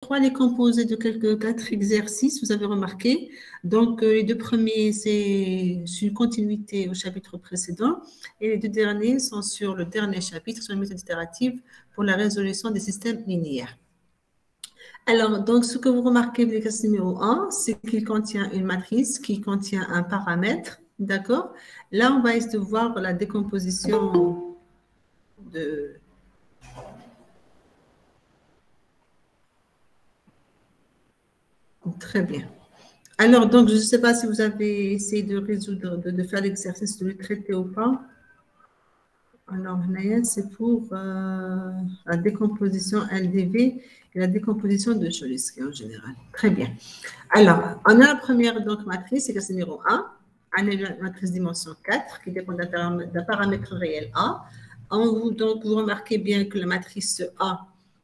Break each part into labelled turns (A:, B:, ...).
A: 3, elle est composée de 4 exercices, vous avez remarqué. Donc, les 2 premiers, c'est une continuité au chapitre précédent. Et les 2 derniers sont sur le dernier chapitre, sur la méthode itérative pour la résolution des systèmes linéaires. Alors, donc, ce que vous remarquez de l'exercice numéro 1, c'est qu'il contient une matrice qui contient un paramètre. D'accord? Là, on va essayer de voir la décomposition de... Très bien. Alors, donc, je ne sais pas si vous avez essayé de résoudre, de faire l'exercice, de le traiter ou pas. Alors, c'est pour la décomposition LDV et la décomposition de Cholesky en général. Très bien. Alors, on a la première donc, matrice, c'est numéro 1. On a la matrice dimension 4 qui dépend d'un paramètre réel A. Donc, vous remarquez bien que la matrice A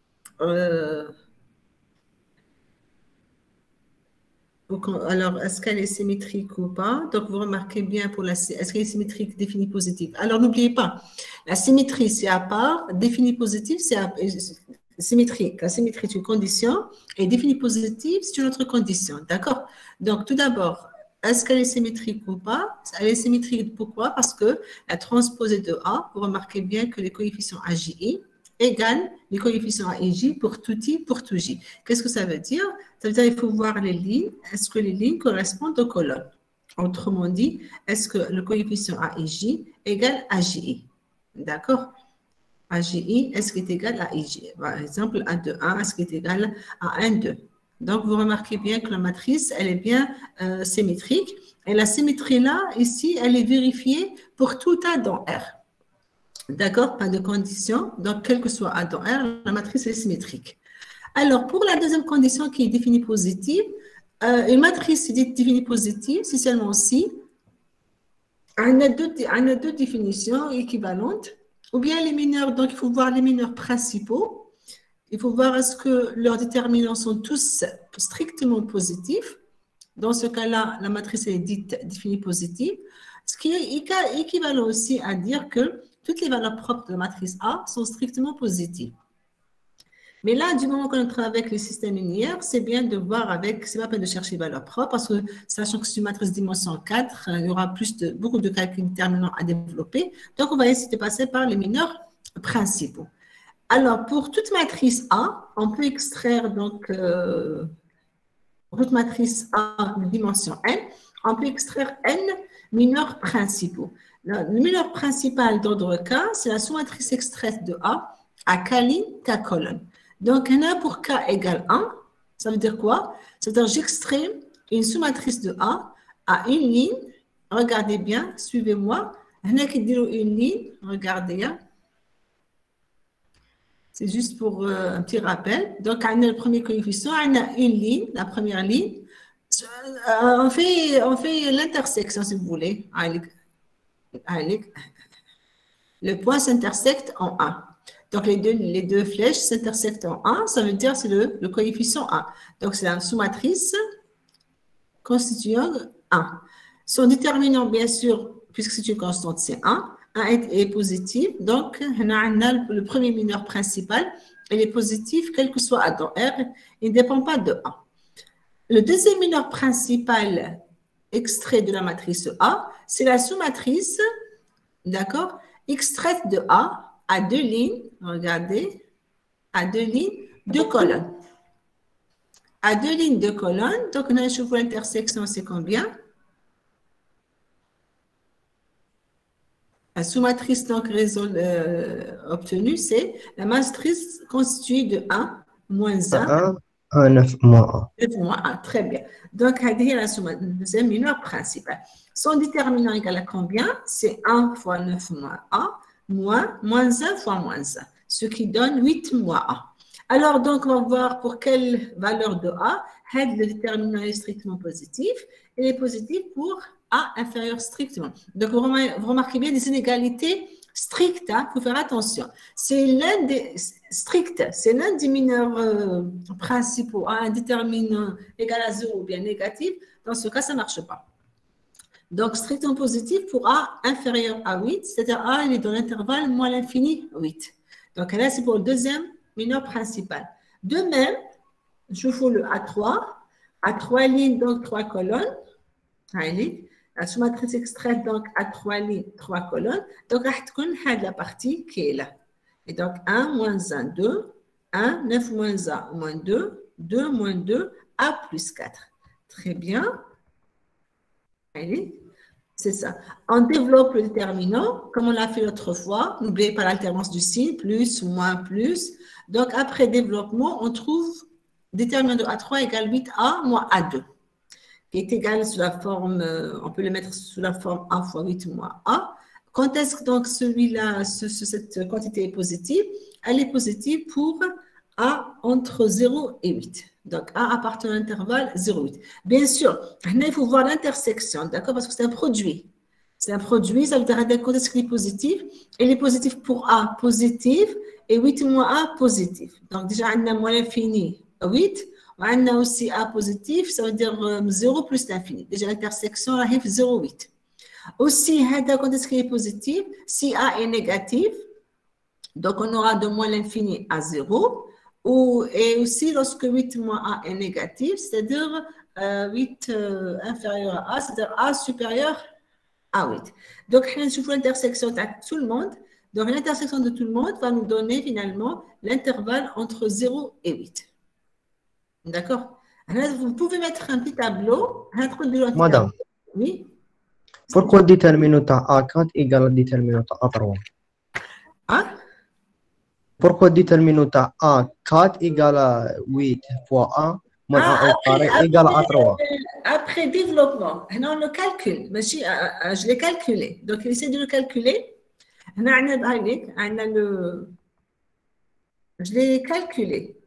A: alors, est-ce qu'elle est symétrique ou pas? Donc, vous remarquez bien pour est-ce qu'elle est symétrique, définie positive? Alors, n'oubliez pas, la symétrie, c'est à part, définie positive, c'est symétrique. La symétrie, c'est une condition, et définie positive, c'est une autre condition. D'accord? Donc, tout d'abord, est-ce qu'elle est symétrique ou pas? Elle est symétrique, pourquoi? Parce que la transposée de A, vous remarquez bien que les coefficients AJI égale les coefficients A et J pour tout I, pour tout J. Qu'est-ce que ça veut dire? Ça veut dire qu'il faut voir les lignes. Est-ce que les lignes correspondent aux colonnes? Autrement dit, est-ce que le coefficient A et J égale AJI? D'accord? AJI, est-ce qu'il est égal à IJ? Par exemple, 1, 2, 1, est-ce qu'il est égal à 1, 2? Donc, vous remarquez bien que la matrice, elle est bien symétrique. Et la symétrie-là, ici, elle est vérifiée pour tout A dans R. D'accord? Pas de condition. Donc, quel que soit A dans R, la matrice est symétrique. Alors, pour la deuxième condition qui est définie positive, une matrice définie positive, c'est seulement si on a deux définitions équivalentes, ou bien les mineurs, donc il faut voir les mineurs principaux. Il faut voir est-ce que leurs déterminants sont tous strictement positifs. Dans ce cas-là, la matrice est dite définie positive, ce qui est équivalent aussi à dire que toutes les valeurs propres de la matrice A sont strictement positives. Mais là, du moment qu'on travaille avec les systèmes linéaires, c'est bien de voir avec, c'est pas peine de chercher les valeurs propres, parce que sachant que c'est une matrice dimension 4, il y aura beaucoup de calculs déterminants à développer. Donc, on va essayer de passer par les mineurs principaux. Alors, pour toute matrice A, on peut extraire donc pour toute matrice A de dimension n, on peut extraire n mineurs principaux. Le mineur principal d'ordre K, c'est la sous-matrice extraite de A à K ligne, K colonne. Donc, pour K égale 1, ça veut dire quoi? C'est-à-dire j'extrais une sous-matrice de A à une ligne. Regardez bien, suivez-moi. Une ligne, regardez. C'est juste pour un petit rappel. Donc, on a le premier coefficient, on a une ligne, la première ligne. On fait l'intersection, si vous voulez. Le point s'intersecte en 1. Donc, les deux flèches s'intersectent en 1, ça veut dire que c'est le coefficient 1. Donc, c'est la sous-matrice constituant 1. Son déterminant, bien sûr, puisque c'est une constante, c'est 1. 1 est positif. Donc, on a le premier mineur principal. Il est positif, quel que soit A dans R, il ne dépend pas de 1. Le deuxième mineur principal extrait de la matrice A, c'est la sous-matrice, d'accord, extraite de A à deux lignes, regardez, à deux lignes, deux colonnes. À deux lignes, deux colonnes, donc on a je vois l'intersection, c'est combien? La sous-matrice donc obtenue, c'est la matrice constituée de 1 moins 1.
B: 1, 9 moins
A: 1. 9 moins 1, très bien. Donc, la deuxième mineur principal. Son déterminant égal à combien? C'est 1 fois 9 moins 1, moins 1 fois moins 1, ce qui donne 8 moins 1. Alors, donc, on va voir pour quelle valeur de A, le déterminant est strictement positif. Il est positif pour A inférieur strictement. Donc, vous remarquez bien des inégalités strictes, il faut faire attention. C'est l'un des stricts, c'est l'un des mineurs principaux, un déterminant égal à 0 ou bien négatif. Dans ce cas, ça ne marche pas. Donc, strictement positif pour A inférieur à 8, c'est-à-dire A, il est dans l'intervalle moins l'infini, 8. Donc, là, c'est pour le deuxième mineur principal. De même, je fais le A3, à 3 lignes, donc 3 colonnes. Allez, la sous-matrice extraite, donc à 3 lignes, 3 colonnes. Donc, la partie qui est là. Et donc, 1, moins 1, 2, 1, 9 moins 1, moins 2, 2 moins 2, A plus 4. Très bien. Allez, c'est ça. On développe le déterminant, comme on l'a fait l'autre fois. N'oubliez pas l'alternance du signe, plus, moins, plus. Donc, après développement, on trouve déterminant de A3 égale 8A moins A2, qui est égal sous la forme, on peut le mettre sous la forme A fois 8 moins A. Quand est-ce que donc celui-là, cette quantité est positive? Elle est positive pour A entre 0 et 8. Donc, A appartient à l'intervalle 0,8. Bien sûr, il faut voir l'intersection, d'accord? Parce que c'est un produit. C'est un produit, ça veut dire quand est-ce qu'il est positif? Il est positif pour A positif et 8 moins A positif. Donc, déjà, on a moins l'infini 8. On a aussi A positif, ça veut dire 0 plus l'infini. Déjà, l'intersection arrive 0,8. Aussi, quand est-ce qu'il est positif? Si A est négatif, donc on aura de moins l'infini à 0. Et aussi, lorsque 8 moins A est négatif, c'est-à-dire 8 inférieur à A, c'est-à-dire A supérieur à 8. Donc, on trouve l'intersection de tout le monde. Donc, l'intersection de tout le monde va nous donner finalement l'intervalle entre 0 et 8. D'accord? Vous pouvez mettre un petit tableau.
B: Madame,
A: oui.
B: pourquoi le déterminant A4 égale le déterminant A3?
A: Hein?
B: Pourquoi le déterminant A4 égale à 8 fois A moins A au carré égale à A3?
A: Après développement, on le calcule. Je l'ai calculé. Donc, il essaie de le calculer. Je l'ai calculé.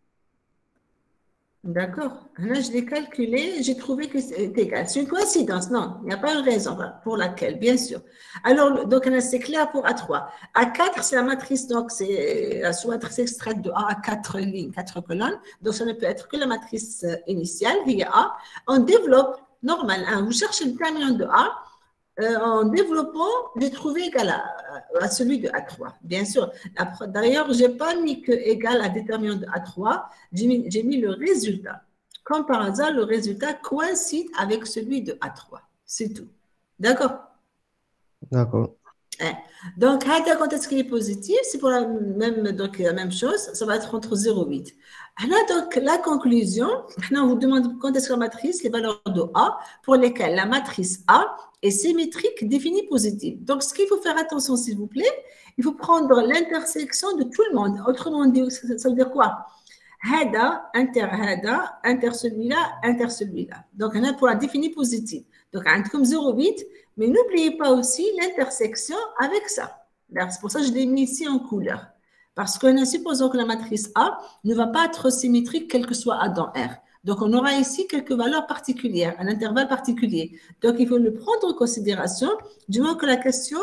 A: D'accord. Là, je l'ai calculé, j'ai trouvé que c'est égal. C'est une coïncidence, non, il n'y a pas une raison pour laquelle, bien sûr. Alors, donc, c'est clair pour A3. A4, c'est la matrice, donc, c'est la sous-matrice extraite de A à 4 lignes, 4 colonnes. Donc, ça ne peut être que la matrice initiale, via A. On développe, normal, hein, vous cherchez le déterminant de A. En développant, j'ai trouvé égal à celui de A3. Bien sûr. D'ailleurs, je n'ai pas mis que égal à déterminant de A3, j'ai mis le résultat. Comme par hasard, le résultat coïncide avec celui de A3. C'est tout. D'accord?
B: D'accord.
A: Donc, quand est-ce qu'il est positif, c'est pour la même chose, ça va être entre 0 et 8. Là, donc, la conclusion, on vous demande quand est-ce que la matrice, les valeurs de A, pour lesquelles la matrice A est symétrique définie positive. Donc, ce qu'il faut faire attention, s'il vous plaît, il faut prendre l'intersection de tout le monde. Autrement dit, ça veut dire quoi? Hada, inter celui-là, inter celui-là. Donc, on a pour la définie positive. Donc, on a comme 0,8, mais n'oubliez pas aussi l'intersection avec ça. C'est pour ça que je l'ai mis ici en couleur. Parce que supposons que la matrice A ne va pas être symétrique quel que soit A dans R. Donc, on aura ici quelques valeurs particulières, un intervalle particulier. Donc, il faut le prendre en considération, du moment que la question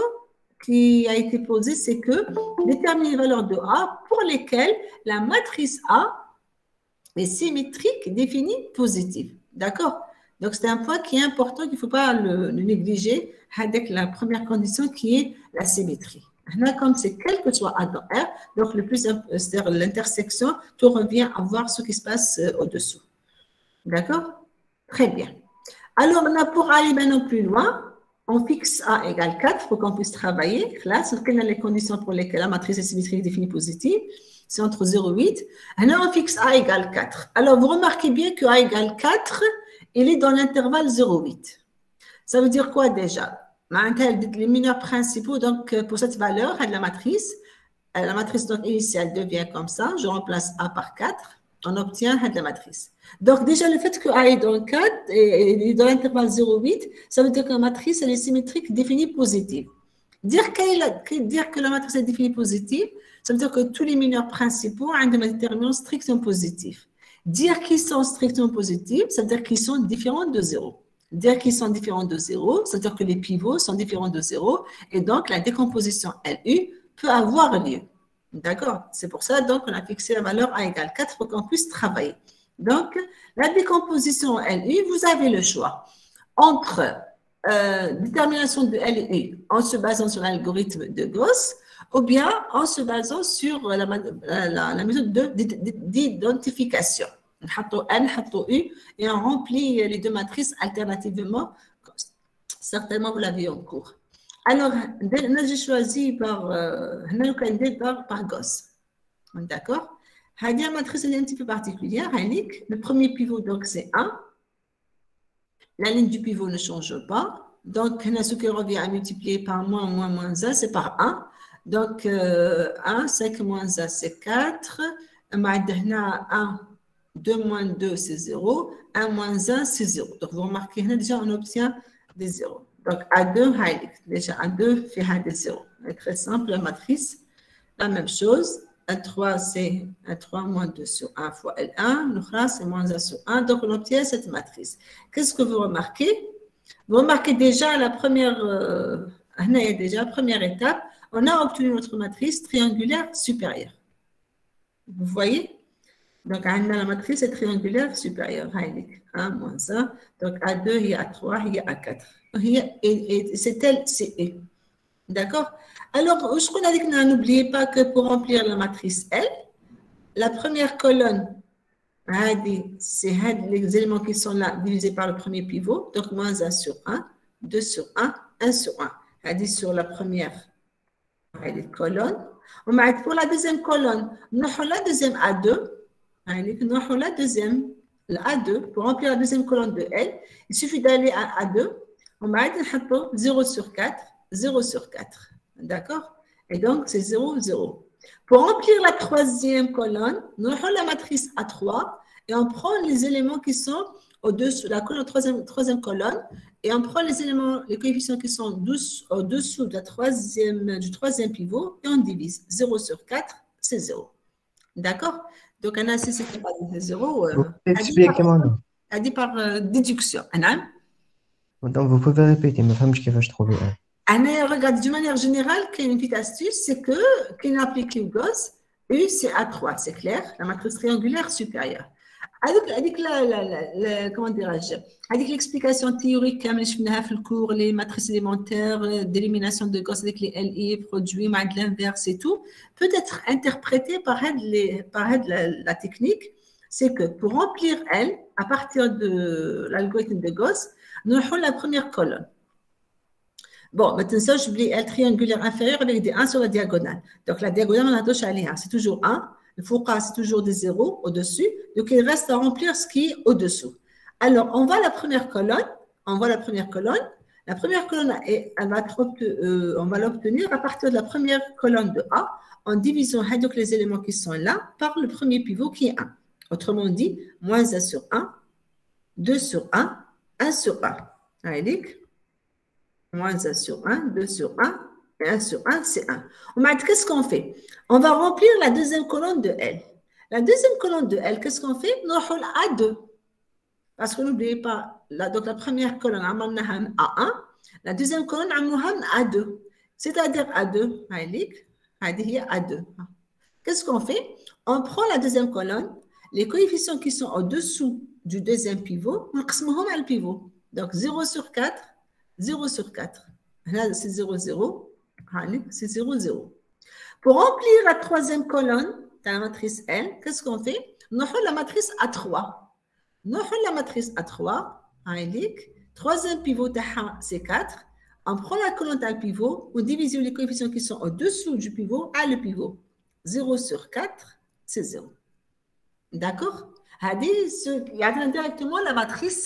A: qui a été posée, c'est que déterminer les valeurs de A pour lesquelles la matrice A est symétrique définie positive. D'accord? Donc, c'est un point qui est important, qu'il ne faut pas le négliger avec la première condition qui est la symétrie. Là, comme c'est quel que soit A dans R, donc le plus, c'est-à-dire l'intersection, tout revient à voir ce qui se passe au-dessous. D'accord? Très bien. Alors, là, pour aller maintenant plus loin, on fixe A égale 4 pour qu'on puisse travailler. Là, c'est quelles sont les conditions pour lesquelles la matrice est symétrique définie positive? C'est entre 0 et 8. Alors, on fixe A égale 4. Alors, vous remarquez bien que A égale 4, il est dans l'intervalle 0,8. Ça veut dire quoi déjà? Les mineurs principaux, donc pour cette valeur de la matrice donc, initiale devient comme ça. Je remplace A par 4. On obtient la matrice. Donc, déjà, le fait que A est dans 4 et dans l'intervalle 0,8, ça veut dire que la matrice elle est symétrique définie positive. Dire que la matrice est définie positive, ça veut dire que tous les mineurs principaux ont un déterminant strictement positif. Dire qu'ils sont strictement positifs, ça veut dire qu'ils sont différents de 0. Dire qu'ils sont différents de 0, ça veut dire que les pivots sont différents de 0 et donc la décomposition LU peut avoir lieu. D'accord? C'est pour ça donc on a fixé la valeur A égale 4 pour qu'on puisse travailler. Donc, la décomposition LU, vous avez le choix entre détermination de LU en se basant sur l'algorithme de Gauss ou bien en se basant sur la méthode d'identification. نحطوا N, نحطوا U et on remplit les deux matrices alternativement. Certainement, vous l'avez en cours. Alors, j'ai choisi par Gauss. D'accord? La matrice est un petit peu particulière. Le premier pivot, donc, c'est 1. La ligne du pivot ne change pas. Donc, ce qui revient à multiplier par moins 1, c'est par 1. Donc, 1, 5 moins 1, c'est 4. 1, 2 moins 2, c'est 0. 1 moins 1, c'est 0. Donc, vous remarquez, déjà, on obtient des 0. Donc, A2, déjà, A2 fait des 0. C'est très simple, la matrice. La même chose. A3, c'est A3 moins 2 sur 1 fois L1. L'autre, c'est moins 1 sur 1. Donc, on obtient cette matrice. Qu'est-ce que vous remarquez? Vous remarquez déjà la première étape. On a obtenu notre matrice triangulaire supérieure. Vous voyez? Donc, la matrice est triangulaire supérieure. 1 moins 1. Donc, A2, il y a A3, il y a A4. C'est elle, c'est E. D'accord? Alors, je qu'on a dit que n'oubliez pas que pour remplir la matrice L, la première colonne, c'est les éléments qui sont là divisés par le premier pivot. Donc, moins 1 sur 1, 2 sur 1, 1 sur 1. Sur la première colonne. Pour la deuxième colonne, nous avons la deuxième A2. Nous avons la deuxième A2. Pour remplir la deuxième colonne de L, il suffit d'aller à A2. On va mettre 0 sur 4, 0 sur 4. D'accord? Et donc, c'est 0, 0. Pour remplir la troisième colonne, nous avons la matrice A3 et on prend les éléments qui sont au-dessus, la troisième colonne, et on prend les éléments, les coefficients qui sont au-dessous de du troisième pivot et on divise. 0 sur 4, c'est 0. D'accord? Donc, on a assez, c'est pas 0. A dit par déduction.
B: Donc, vous pouvez répéter, mais femme, je vais trouver un.
A: Regarde, d'une manière générale, une petite astuce, c'est que quand on applique une Gauss, U, c'est A3, c'est clair, la matrice triangulaire supérieure. Avec comment dirais-je, avec l'explication théorique comme je faisais dans le cours, les matrices élémentaires d'élimination de Gauss avec les LI, produits, de l'inverse et tout, peut être interprété par la technique, c'est que pour remplir L, à partir de l'algorithme de Gauss, nous avons la première colonne. Bon, maintenant, ça, j'oublie L triangulaire inférieur avec des 1 sur la diagonale. Donc, la diagonale, on a touché à l'I1. C'est toujours 1. Le fouqa, c'est toujours des 0 au-dessus. Donc, il reste à remplir ce qui est au-dessous. Alors, on voit la première colonne. La première colonne, on va l'obtenir à partir de la première colonne de A en divisant donc, les éléments qui sont là par le premier pivot qui est 1. Autrement dit, moins 1 sur 1, 2 sur 1, 1 sur 1. Allez, moins 1 sur 1, 2 sur 1, et 1 sur 1, c'est 1. Qu'est-ce qu'on fait? On va remplir la deuxième colonne de L. La deuxième colonne de L, qu'est-ce qu'on fait? Nous avons A2. Parce que n'oubliez pas, donc la première colonne, on a A1. La deuxième colonne, on a A2. C'est-à-dire A2, A2. Qu'est-ce qu'on fait? On prend la deuxième colonne, les coefficients qui sont au-dessous du deuxième pivot, on va le pivot. Donc 0 sur 4, 0 sur 4. Là, c'est 0, 0. C'est 0, 0. Pour remplir la troisième colonne de la matrice L, qu'est-ce qu'on fait? Nous avons la matrice A3. Nous avons la matrice A3. Troisième pivot, c'est 4. On prend la colonne d'un pivot, on divise les coefficients qui sont au-dessous du pivot à le pivot. 0 sur 4, c'est 0. D'accord? Il y a directement la matrice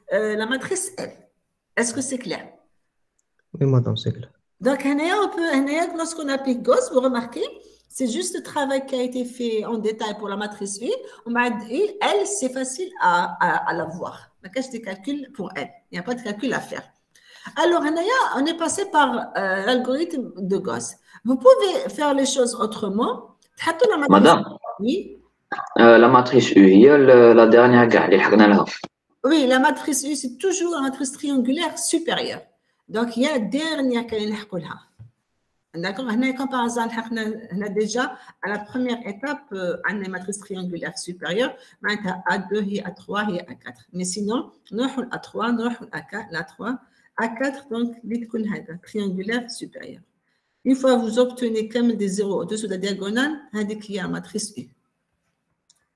A: L. Est-ce que c'est clair?
B: Oui, madame, c'est clair.
A: Donc, lorsqu'on applique Gauss, vous remarquez, c'est juste le travail qui a été fait en détail pour la matrice U. Elle, c'est facile à la voir. Il n'y a pas de calcul pour elle. Il n'y a pas de calcul à faire. Alors, on est passé par l'algorithme de Gauss. Vous pouvez faire les choses autrement.
C: Madame,
A: oui.
C: La matrice U, il y a la dernière gamme.
A: Oui, la matrice U, c'est toujours la matrice triangulaire supérieure. Donc, il y a la dernière qui est là. D'accord? Comme par hasard, on a déjà, à la première étape, une matrice triangulaire supérieure, A2, A3 et A4. Mais sinon, nous avons A3, nous avons A4, l'A3, A4, donc, triangulaire supérieure. Une fois que vous obtenez comme des zéros au-dessus de la diagonale, c'est la matrice U.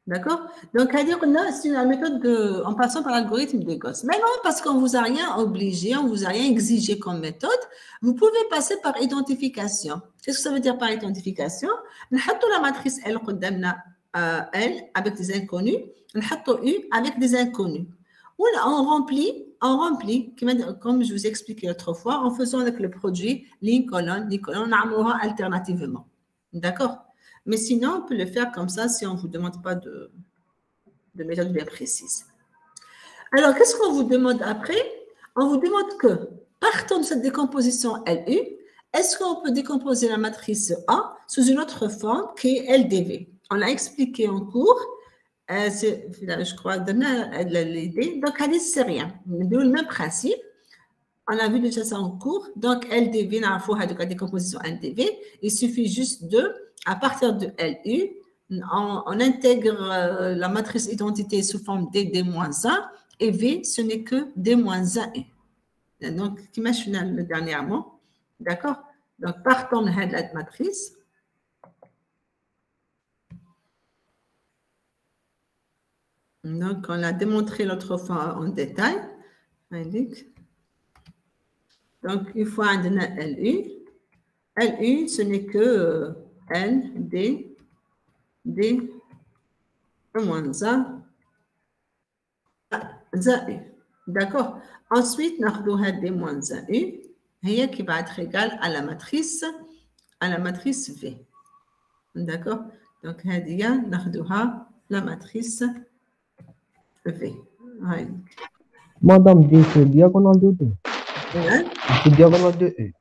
A: D'accord? Donc, c'est la méthode en passant par l'algorithme de Gauss. Maintenant, parce qu'on ne vous a rien obligé, on ne vous a rien exigé comme méthode, vous pouvez passer par identification. Qu'est-ce que ça veut dire par identification? Nous mettons la matrice L, L avec des inconnus, nous mettons U avec des inconnus. On remplit, comme je vous ai expliqué l'autre fois, en faisant avec le produit ligne-colonne, on a alternativement. D'accord? Mais sinon, on peut le faire comme ça si on ne vous demande pas de méthode bien précise. Alors, qu'est-ce qu'on vous demande après? On vous demande que, partant de cette décomposition LU, est-ce qu'on peut décomposer la matrice A sous une autre forme qui est LDV? On l'a expliqué en cours. Je crois donner l'idée. Donc, c'est rien. Le même principe. On a vu déjà ça en cours. Donc, LDV, la décomposition LDV, il suffit juste à partir de LU, on intègre la matrice identité sous forme D, D-1, et V, ce n'est que D-1U. Donc, imaginez dernièrement. D'accord? Donc, partons de la matrice. Donc, on l'a démontré l'autre fois en détail. Donc, une fois on a LU, LU, ce n'est que L, D, D, moins A, U. D'accord? Ensuite, on a D moins AU, qui va être égal à la matrice V. D'accord? Donc, on a la matrice V.
B: Madame, D, c'est diagonale de D. C'est diagonale de E.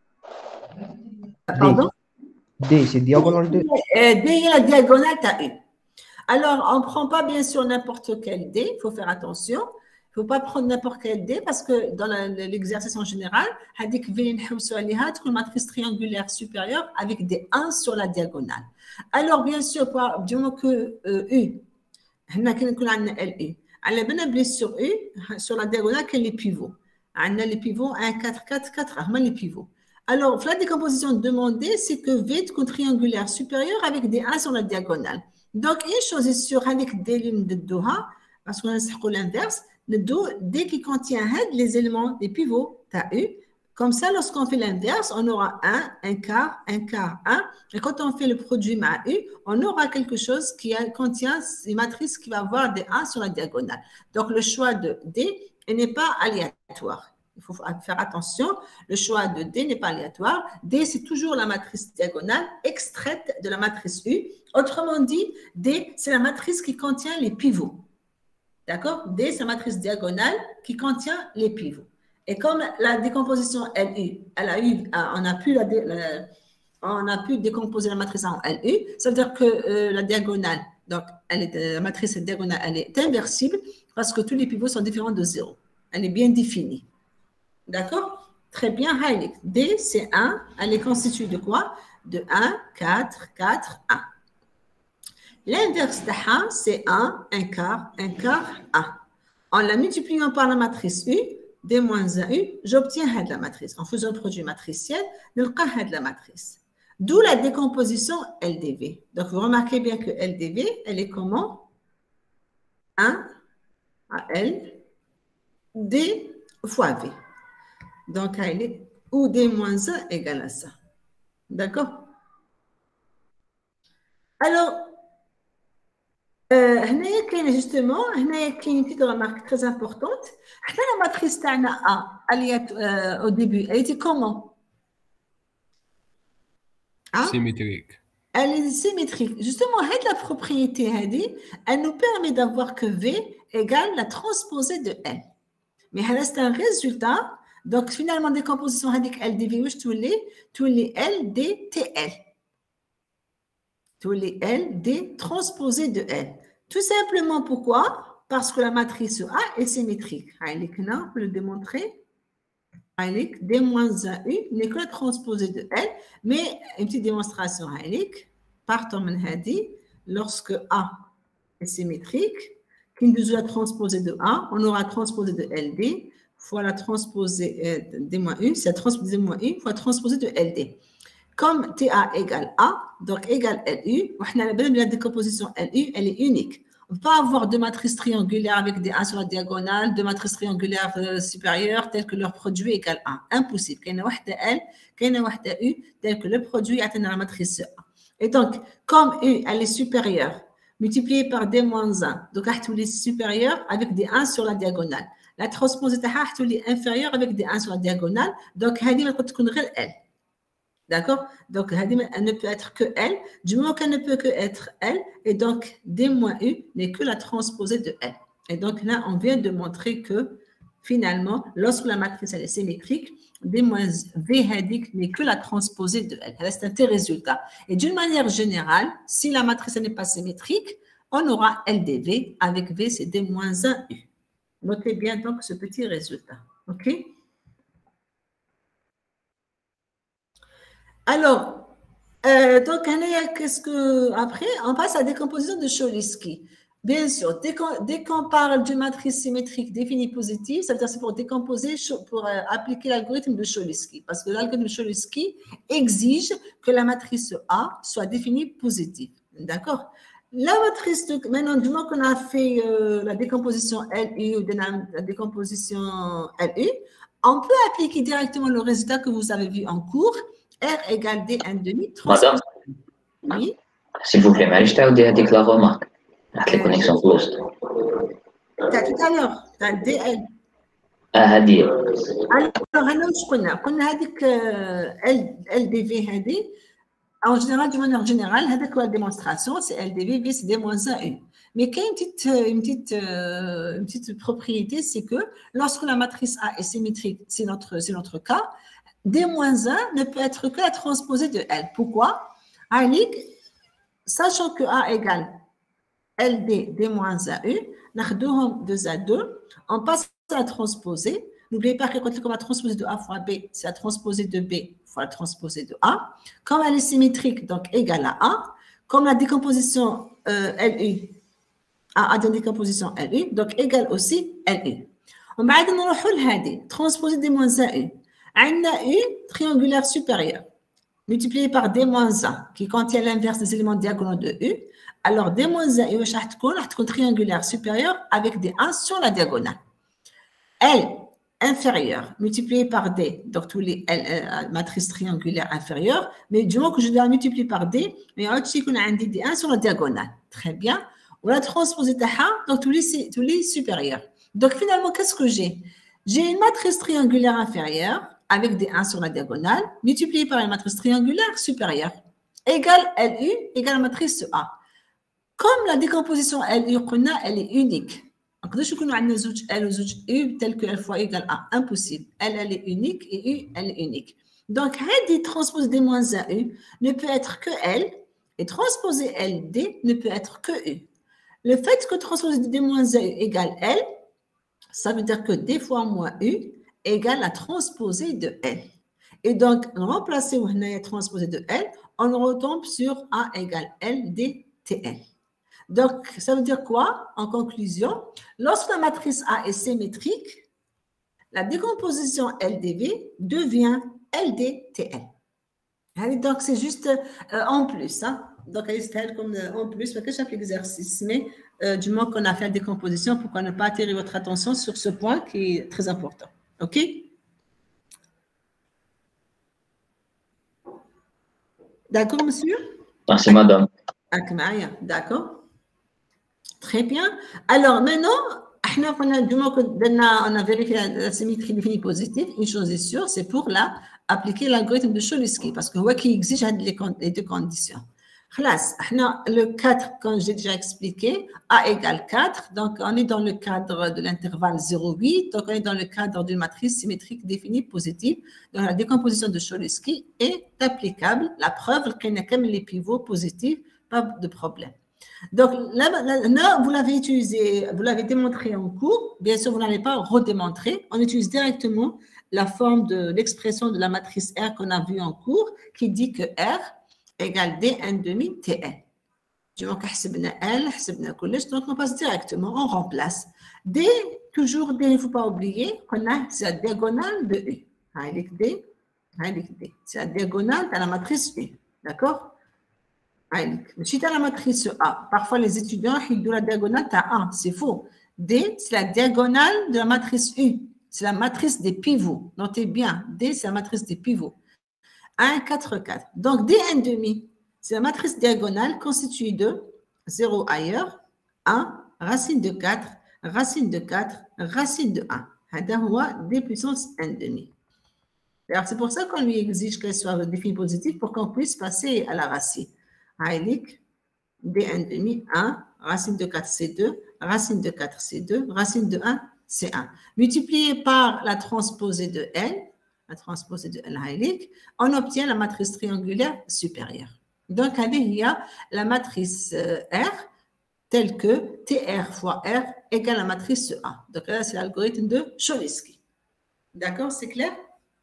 A: Pardon?
B: D, c'est diagonale de E.
A: D est la diagonale de U. Alors, on ne prend pas bien sûr n'importe quel D, il faut faire attention. Il ne faut pas prendre n'importe quel D parce que dans l'exercice en général, il y a une matrice triangulaire supérieure avec des 1 sur la diagonale. Alors, bien sûr, du moment que U, on a LU. Alors, on sur U, sur la diagonale, quel est les pivots? On a les pivots 1, 4, 4, 4, les pivots. Alors, la décomposition demandée, c'est que V est triangulaire supérieur avec des 1 sur la diagonale. Donc, une chose est sûre, avec des lignes de Doha, parce qu'on a l'inverse, dès qu'il contient les éléments des pivots, tu as U. Comme ça, lorsqu'on fait l'inverse, on aura 1 quart, 1 quart, 1. Et quand on fait le produit ma U, on aura quelque chose qui contient une matrice qui va avoir des 1 sur la diagonale. Donc, le choix de D n'est pas aléatoire. Il faut faire attention, le choix de D n'est pas aléatoire. D, c'est toujours la matrice diagonale extraite de la matrice U. Autrement dit, D, c'est la matrice qui contient les pivots. D'accord? D, c'est la matrice diagonale qui contient les pivots. Et comme la décomposition LU, on a pu décomposer la matrice en LU, ça veut dire que la diagonale, donc la matrice diagonale, elle est inversible parce que tous les pivots sont différents de 0. Elle est bien définie. D'accord? Très bien, Heilig. D, c'est 1. Elle est constituée de quoi? De 1, 4, 4, 1. L'inverse de A, c'est 1, 1 quart, 1 quart, 1. En la multipliant par la matrice U, D moins 1 U, j'obtiens la matrice. En faisant le produit matriciel, nous avons la matrice. D'où la décomposition LDV. Donc, vous remarquez bien que LDV, elle est comment? 1 à L, D fois V. Donc, elle est ou D moins 1 égale à ça. D'accord? Alors, justement, il y a une petite remarque très importante. La matrice A, au début, elle était comment?
D: Symétrique.
A: Elle est symétrique. Justement, la propriété, elle nous permet d'avoir que V égale la transposée de L. Mais c'est un résultat. Donc, finalement, décomposition LDV, tous les L, D, TL. Tous les L, D transposés de L. Tout simplement pourquoi? Parce que la matrice A est symétrique. On peut le démontrer. D moins 1 U n'est que la transposée de L. Mais une petite démonstration. Partons de lorsque A est symétrique, qui nous a transposé de A, on aura transposé de LD fois la transposée D moins U, c'est la transposée de D moins U fois la transposée de LD. comme TA égale A, donc égale LU, la décomposition LU, elle est unique. On ne peut pas avoir deux matrices triangulaires avec des 1 sur la diagonale, deux matrices triangulaires supérieures telles que leur produit égale 1. Impossible. Il y en a une L, il y en a une U, tel que le produit atteint la matrice A. Et donc, comme U, elle est supérieure, multipliée par D moins 1, donc elle est supérieure avec des 1 sur la diagonale. La transposée est inférieure avec des 1 sur la diagonale, donc elle va être L. D'accord? Donc, elle ne peut être que L, du moment qu'elle ne peut que être L, et donc D moins U n'est que la transposée de L. Et donc là, on vient de montrer que finalement, lorsque la matrice elle est symétrique, D moins V n'est que la transposée de L. C'est un tel résultat. Et d'une manière générale, si la matrice n'est pas symétrique, on aura LDV avec V, c'est D moins 1U. Notez bien donc ce petit résultat. OK? Alors, donc, qu'est-ce que après, on passe à la décomposition de Cholesky. Bien sûr, dès qu'on parle d'une matrice symétrique définie positive, ça veut dire c'est pour décomposer, pour appliquer l'algorithme de Cholesky, parce que l'algorithme de Cholesky exige que la matrice A soit définie positive. D'accord? La matrice, maintenant, du moment qu'on a fait la décomposition LU ou la décomposition LU, on peut appliquer directement le résultat que vous avez vu en cours. R égale D 1/2.
C: Madame,
A: oui.
C: S'il vous plaît, معليش تعاودي هذيك لا remarque. Les connexions closed.
A: T'as tout à l'heure, t'as DL.
C: هذه.
A: Alors, هنا واش قلنا هذيك LDV هذه en général, de manière générale, هذاك هو la démonstration, c'est LDV, V c'est D moins 1U. Mais qu'il y a une petite propriété, c'est que lorsque la matrice A est symétrique, c'est notre cas, D moins 1 ne peut être que la transposée de L. Pourquoi? Sachant que A égale LD, D moins 1U, nous 2 à 2, on passe à la transposer. N'oubliez pas que quand on va transposer de A fois B, c'est la transposée de B fois la transposée de A. Comme elle est symétrique, donc égale à A. Comme la décomposition LU, A a une décomposition LU, donc égale aussi LU. On va aller transposer D moins 1U. On a U triangulaire supérieur, multiplié par D moins 1, qui contient l'inverse des éléments diagonaux de U. Alors, D moins 1 U, c'est triangulaire supérieur avec des 1 sur la diagonale. L inférieur, multiplié par D, donc tous les matrices triangulaires inférieures, mais du moment que je dois multiplier par D, mais il y a aussi des 1 sur la diagonale. Très bien. On a transposé donc tous les supérieurs. Donc, finalement, qu'est-ce que j'ai? J'ai une matrice triangulaire inférieure avec des 1 sur la diagonale, multipliée par une matrice triangulaire supérieure, égale LU, égale la matrice A. Comme la décomposition LU, elle est unique. Donc, nous avons L ou U tel que L fois égale A. Impossible. Elle est unique et U, elle est unique. Donc, D transpose D moins 1U ne peut être que L et transposer LD ne peut être que U. Le fait que transposer D moins 1U égale L, ça veut dire que D fois moins U égale la transposée de L. Et donc, remplacer ou transposée de L, on retombe sur A égale LD TL. Donc, ça veut dire quoi? En conclusion, lorsque la matrice A est symétrique, la décomposition LDV devient LDTL. Donc, c'est juste en plus. Hein? Donc, elle comme en plus, parce que chaque exercice, mais du moment qu'on a fait la décomposition, pourquoi ne pas attirer votre attention sur ce point qui est très important. OK? D'accord, monsieur?
C: Merci, madame.
A: D'accord. Très bien. Alors, maintenant, on a vérifié la symétrie définie positive. Une chose est sûre, c'est pour appliquer l'algorithme de Cholesky, parce que qui exige les deux conditions. Le 4, comme j'ai déjà expliqué, A égale 4, donc on est dans le cadre de l'intervalle 0,8, donc on est dans le cadre d'une matrice symétrique définie positive, donc la décomposition de Cholesky est applicable, la preuve qu'il n'y a que les pivots positifs, pas de problème. Donc là, vous l'avez utilisé, vous l'avez démontré en cours, bien sûr vous n'allez pas redémontrer, on utilise directement la forme de l'expression de la matrice R qu'on a vue en cours, qui dit que R égale D 1/2 TL. Du moment que L, donc on passe directement, on remplace. D, toujours D, il ne faut pas oublier qu'on a la diagonale de U. Avec D, C'est la diagonale de la matrice U. D'accord? Si tu as la matrice A, parfois les étudiants ils disent la diagonale de A. C'est faux. D, c'est la diagonale de la matrice U. C'est la matrice des pivots. Notez bien. D, c'est la matrice des pivots. 1, 4, 4. Donc, D1,5, c'est la matrice diagonale constituée de 0 ailleurs, 1, racine de 4, racine de 4, racine de 1. D puissance 1,5. Alors, c'est pour ça qu'on lui exige qu'elle soit définie positive pour qu'on puisse passer à la racine. Aïlik, D1,5, 1, racine de 4, c'est 2, racine de 4, c'est 2, racine de 1, c'est 1. Multiplié par la transposée de L, on obtient la matrice triangulaire supérieure. Donc, il y a la matrice R telle que TR fois R égale la matrice A. Donc là, c'est l'algorithme de Cholesky. D'accord, c'est clair?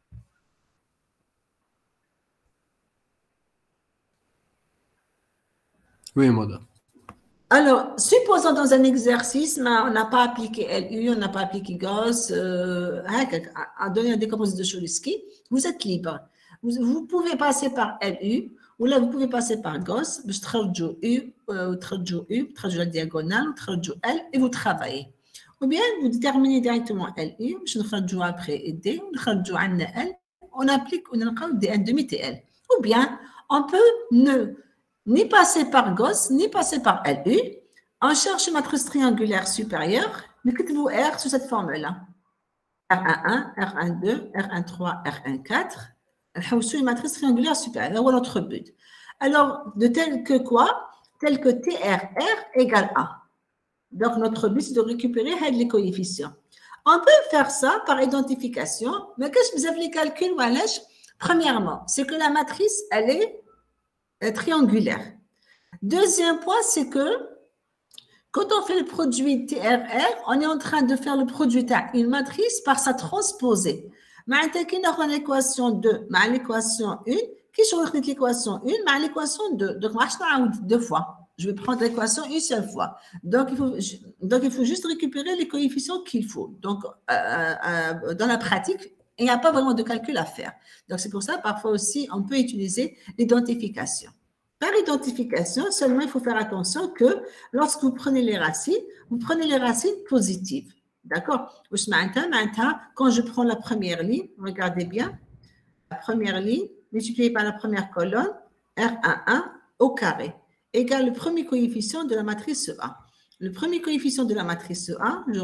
D: Oui, madame.
A: Alors, supposons dans un exercice, on n'a pas appliqué LU, on n'a pas appliqué Gauss, à donner un décomposé de Cholesky, vous êtes libre. Vous pouvez passer par LU, ou là, vous pouvez passer par Gauss, vous traduisez la diagonale, vous traduisez L, et vous travaillez. Ou bien, vous déterminez directement LU, je traduis après D, on traduit L, on applique, on a D1,5 TL. Ou bien, on peut ni passer par Gauss, ni passer par LU. On cherche une matrice triangulaire supérieure, mais mettez-vous R sous cette formule-là. R11, R12, R13, R14. Une matrice triangulaire supérieure, c'est notre but. Alors, de tel que quoi? Tel que TRR égale A. Donc, notre but, c'est de récupérer les coefficients. On peut faire ça par identification, mais qu'est-ce que vous avez les calculs, Walesh? Premièrement, c'est que la matrice, elle est triangulaire. Deuxième point, c'est que quand on fait le produit TRR, on est en train de faire le produit d'une matrice par sa transposée. معناتها كي ناخذ l'équation 2 مع l'équation 1 كي شغل l'équation 1 مع l'équation 2 donc ما راحش نعاود deux fois. Je vais prendre l'équation une seule fois. Donc il faut juste récupérer les coefficients qu'il faut. Donc dans la pratique, il n'y a pas vraiment de calcul à faire. Donc c'est pour ça parfois aussi on peut utiliser l'identification. Par identification, seulement il faut faire attention que lorsque vous prenez les racines positives. D'accord? Quand je prends la première ligne, regardez bien, la première ligne multipliée par la première colonne, R11 au carré, égale le premier coefficient de la matrice A. Le premier coefficient de la matrice A, je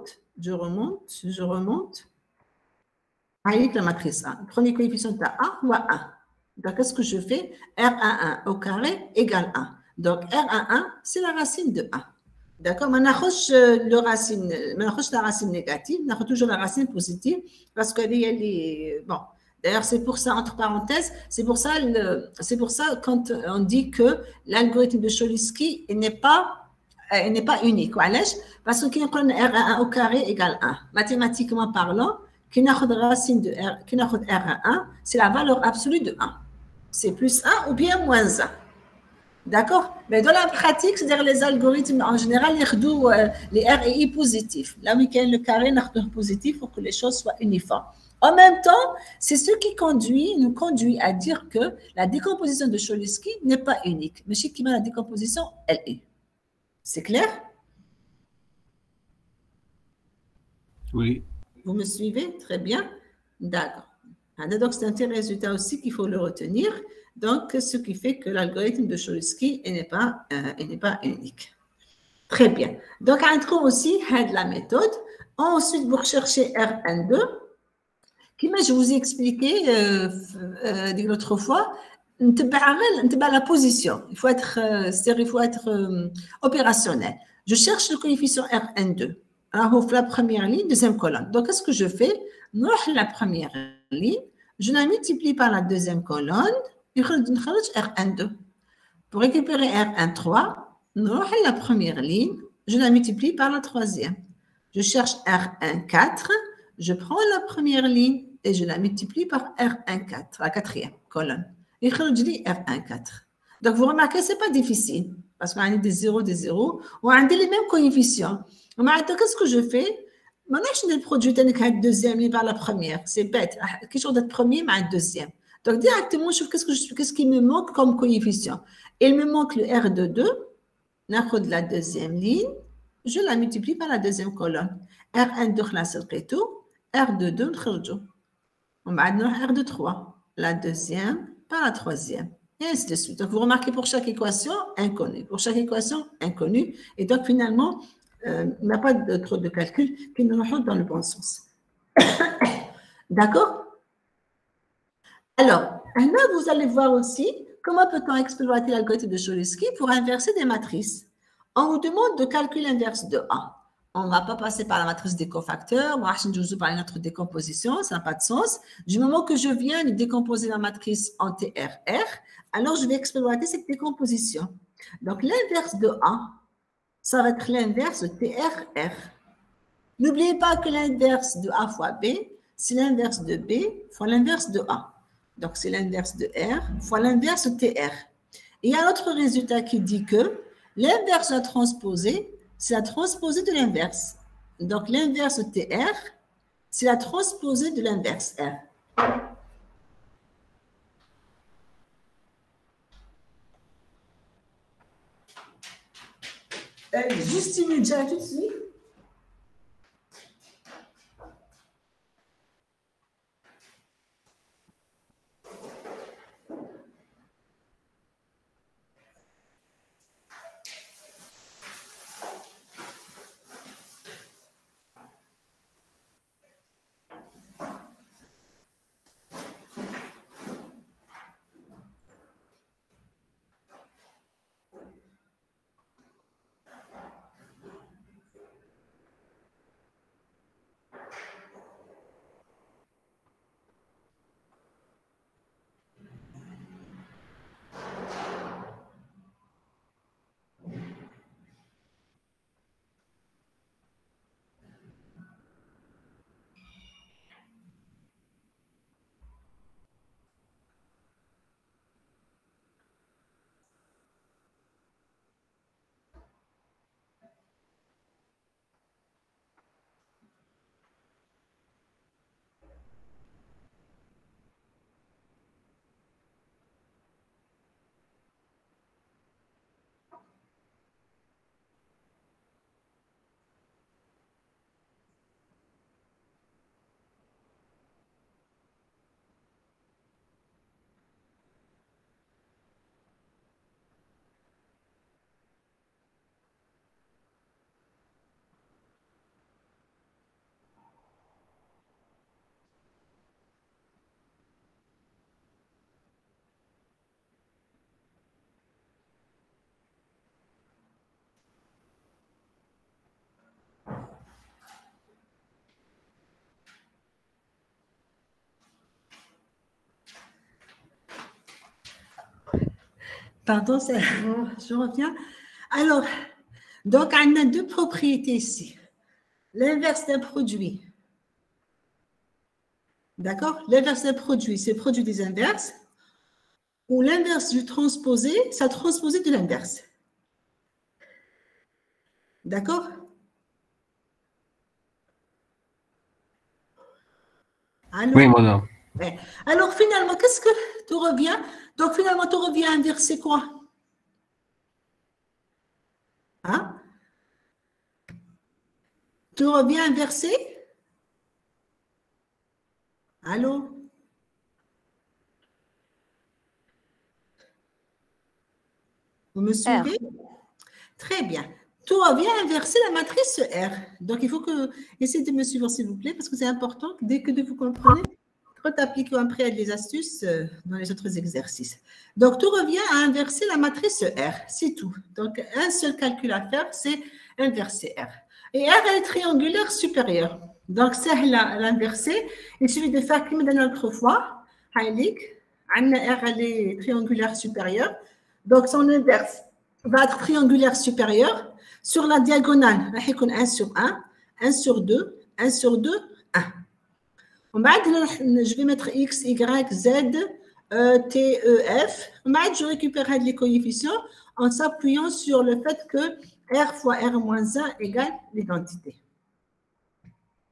A: remonte, avec la matrice A. Le premier coefficient de A, ou 1. Donc, qu'est-ce que je fais? R11 au carré égale 1. Donc, R11, c'est la racine de 1. D'accord? Mais on la racine négative, on a toujours la racine positive parce que bon. D'ailleurs, c'est pour ça, entre parenthèses, c'est pour ça quand on dit que l'algorithme de Cholesky n'est pas unique. Parce que quand on R1 au carré égale 1, mathématiquement parlant, quand on R1, c'est la valeur absolue de 1. C'est plus 1 ou bien moins 1. D'accord? Mais dans la pratique, c'est-à-dire les algorithmes, en général, ils redouent les R et I positifs. Là où il y a le carré, ils positif pour que les choses soient uniformes. En même temps, c'est ce qui nous conduit à dire que la décomposition de Cholesky n'est pas unique. Mais chez qui la décomposition, elle est. C'est clair?
D: Oui.
A: Vous me suivez? Très bien. D'accord. Donc, c'est un tel résultat aussi qu'il faut le retenir. Donc, ce qui fait que l'algorithme de Cholesky n'est pas unique. Très bien. Donc, on trouve aussi la méthode. Ensuite, vous recherchez R12. Comme je vous ai expliqué l'autre fois, la position. Il faut être opérationnel. Je cherche le coefficient R12. Alors, la première ligne, deuxième colonne. Donc, qu'est-ce que je fais? La première ligne, je la multiplie par la deuxième colonne. R12. Pour récupérer R13, la première ligne, je la multiplie par la troisième. Je cherche R14, je prends la première ligne et je la multiplie par R14, la quatrième colonne. Et je dis R14. Donc, vous remarquez, ce n'est pas difficile parce qu'on a des zéros, on a les mêmes coefficients. Qu'est-ce que je fais? Maintenant, je produit le deuxième par la première. C'est bête. Quelque chose d'être premier, mais un deuxième. Donc, directement, je trouve qu'est-ce qui me manque comme coefficient. Il me manque le R de 2. ناخذ la deuxième ligne. Je la multiplie par la deuxième colonne. R1 دخل لقيتو. R de 2 نخرجو. On va avoir R de 3. La deuxième par la troisième. Et ainsi de suite. Donc, vous remarquez pour chaque équation, inconnue. Pour chaque équation, inconnue. Et donc, finalement, il n'y a pas trop de calcul qui nous rentre dans le bon sens. D'accord? Alors, là, vous allez voir aussi comment peut-on exploiter l'algorithme de Cholesky pour inverser des matrices. On vous demande de calculer l'inverse de A. On ne va pas passer par la matrice des cofacteurs, on va par notre décomposition, ça n'a pas de sens. Du moment que je viens de décomposer la matrice en TRR, alors je vais exploiter cette décomposition. Donc, l'inverse de A, ça va être l'inverse de TRR. N'oubliez pas que l'inverse de A fois B, c'est l'inverse de B fois l'inverse de A. Donc, c'est l'inverse de R fois l'inverse de TR. Et il y a un autre résultat qui dit que l'inverse de la transposée, c'est la transposée de l'inverse. Donc, l'inverse de TR, c'est la transposée de l'inverse R. Juste immédiat tout de suite. Pardon, je reviens. Alors, donc, on a deux propriétés ici. L'inverse d'un produit. D'accord? L'inverse d'un produit, c'est le produit des inverses. Ou l'inverse du transposé, c'est le transposé de l'inverse. D'accord?
D: Oui, madame.
A: Ouais. Alors, finalement, qu'est-ce que tu reviens? Donc, finalement, tu reviens à inverser quoi? Hein? Tu reviens à inverser? Allô? Vous me suivez? Très bien. Tu reviens à inverser la matrice R. Donc, il faut que essayez de me suivre, s'il vous plaît, parce que c'est important, dès que vous comprenez, appliquer après les astuces dans les autres exercices. Donc, tu reviens à inverser la matrice R, c'est tout. Donc, un seul calcul à faire, c'est inverser R. Et R est triangulaire supérieur. Donc, c'est l'inverser. Il suffit de faire comme l'autre fois. R est triangulaire supérieur. Donc, son inverse va être triangulaire supérieur. Sur la diagonale, il y a 1 sur 1, 1 sur 2, 1 sur 2, 1. Je vais mettre X, Y, Z, T, E, F. Je récupère les coefficients en s'appuyant sur le fait que R fois R moins 1 égale l'identité.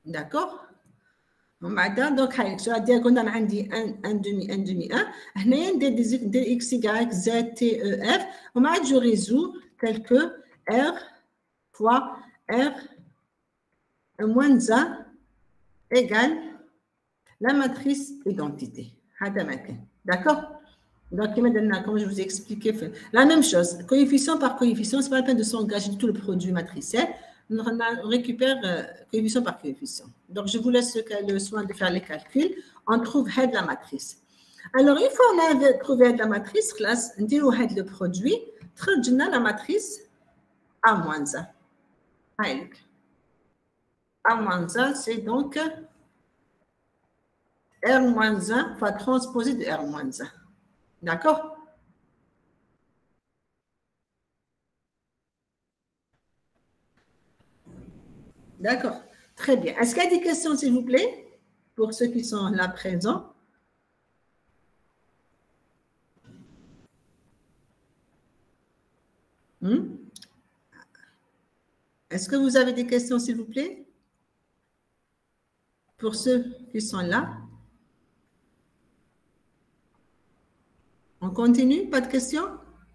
A: D'accord. Donc, sur la diagonale, on dit 1 demi, 1 demi, 1. On a des x, y, z, t, e, f. Je résous tel que r fois r moins 1 égale la matrice identité. D'accord? Donc, comme je vous ai expliqué, la même chose, coefficient par coefficient, ce n'est pas la peine de s'engager du tout le produit matriciel. On récupère coefficient par coefficient. Donc, je vous laisse le soin de faire les calculs. On trouve la matrice. Alors, une fois qu'on a trouvé la matrice, on dit le produit, on a la matrice A moins 1. A moins 1, c'est donc R moins 1 fois transposé de R moins 1. D'accord? D'accord. Très bien. Est-ce qu'il y a des questions, s'il vous plaît, pour ceux qui sont là présents? Est-ce que vous avez des questions, s'il vous plaît? Pour ceux qui sont là? On continue? Pas de questions?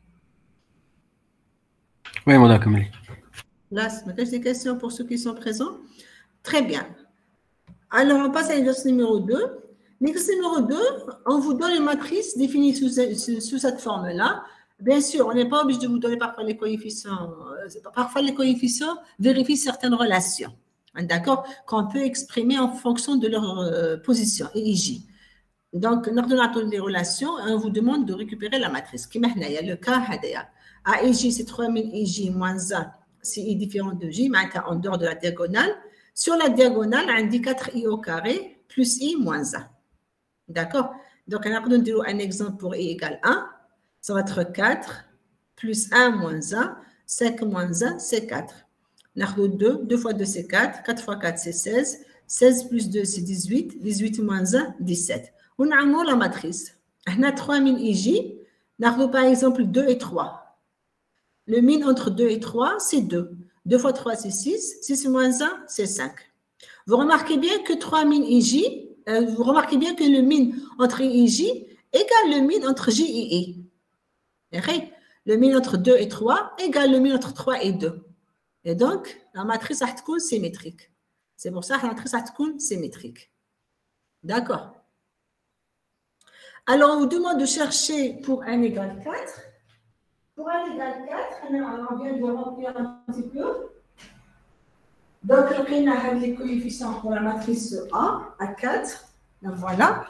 D: Oui, Madame Kameli.
A: Là, des questions pour ceux qui sont présents? Très bien. Alors, on passe à l'exercice numéro 2. L'exercice numéro 2, on vous donne une matrice définie sous cette forme-là. Bien sûr, on n'est pas obligé de vous donner parfois les coefficients. Parfois, les coefficients vérifient certaines relations. D'accord? Qu'on peut exprimer en fonction de leur position, EIJ. Donc, on donne les relations et on vous demande de récupérer la matrice. Il y a le cas, A et J, c'est 3000 EJ moins 1. C'est I différent de J, en dehors de la diagonale. Sur la diagonale, on dit 4I au carré plus I moins 1. D'accord? Donc, on a un exemple pour I égale 1. Ça va être 4 plus 1 moins 1. 5 moins 1, c'est 4. On a 2. 2 fois 2, c'est 4. 4 fois 4, c'est 16. 16 plus 2, c'est 18. 18 moins 1, 17. On a la matrice. On a 3000 IJ. On a par exemple 2 et 3. Le min entre 2 et 3, c'est 2. 2 fois 3, c'est 6. 6 moins 1, c'est 5. Vous remarquez bien que 3000 IJ, vous remarquez bien que le min entre IJ égale le min entre J et I. Le min entre 2 et 3 égale le min entre 3 et 2. Et donc, la matrice va être symétrique. C'est pour ça que la matrice va être symétrique. D'accord. Alors, on vous demande de chercher pour n égale 4. Pour n égale 4, on vient de remplir un petit peu. Donc, on a les coefficients pour la matrice A à 4. Donc, voilà.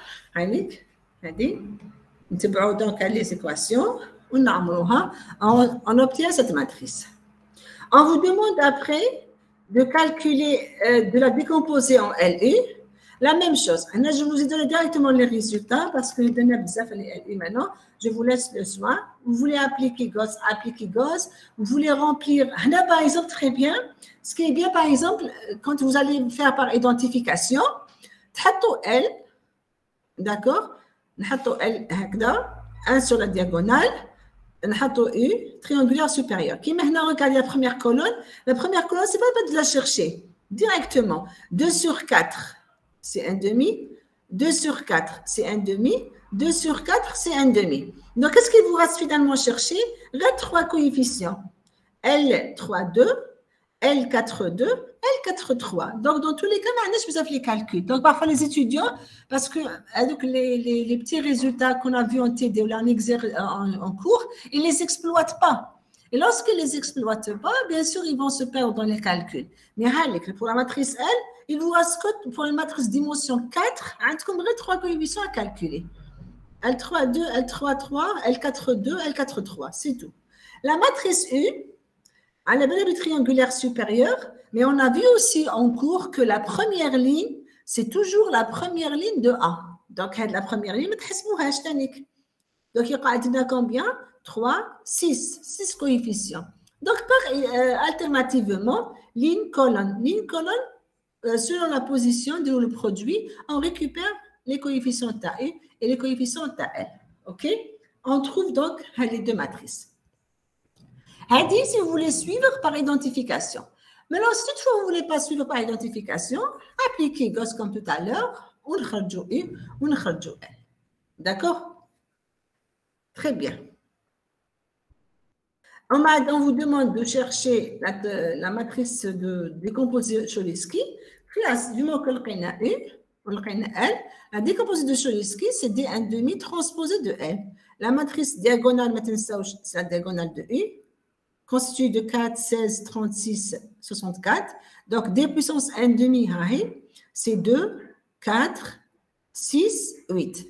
A: On donc les équations. On obtient cette matrice. On vous demande après de calculer, de la décomposer en LU. La même chose. Je vous ai donné directement les résultats parce que maintenant, je vous laisse le soin. Vous voulez appliquer Gauss, appliquez Gauss. Vous voulez remplir. Là, par exemple, très bien. Ce qui est bien, par exemple, quand vous allez faire par identification, L, d'accord? L, 1 sur la diagonale. U, triangulaire supérieur. Qui maintenant regarde la première colonne. La première colonne, c'est pas la peine de la chercher. Directement. 2 sur 4. C'est 1 demi. 2 sur 4, c'est 1 demi. 2 sur 4, c'est 1 demi. Donc, qu'est-ce qu'il vous reste finalement chercher? Les 3 coefficients. L3, 2, L4, 2, L4, 3. Donc, dans tous les cas, je vous ai fait les calculs. Donc, parfois, les étudiants, parce que donc, les petits résultats qu'on a vus en TD ou en cours, ils ne les exploitent pas. Et lorsqu'ils ne les exploitent pas, bien sûr, ils vont se perdre dans les calculs. Mais pour la matrice L, il vous reste pour une matrice dimension 4, il y a 3 coefficients à calculer. L3, 2, L3, 3, L4, 2, L4, 3. C'est tout. La matrice U, elle a bien le triangulaire supérieur, mais on a vu aussi en cours que la première ligne, c'est toujours la première ligne de A. Donc, la première ligne, donc, il y a combien? 3, 6. 6 coefficients. Donc, alternativement, ligne, colonne. Ligne, colonne, selon la position de le produit, on récupère les coefficients A U et les coefficients A L. OK? On trouve donc les deux matrices. Si vous voulez suivre par identification. Maintenant, si toutefois vous ne voulez pas suivre par identification, appliquez Gauss comme tout à l'heure, ou le D'accord? Très bien. On vous demande de chercher la matrice de décomposée de Cholesky. Du moment que la décomposée de Cholesky, c'est D1,5 transposé de L. La matrice diagonale, c'est la diagonale de U, constituée de 4, 16, 36, 64. Donc, D puissance 1,5, c'est 2, 4, 6, 8.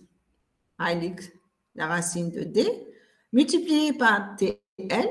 A: La racine de D, multipliée par TL,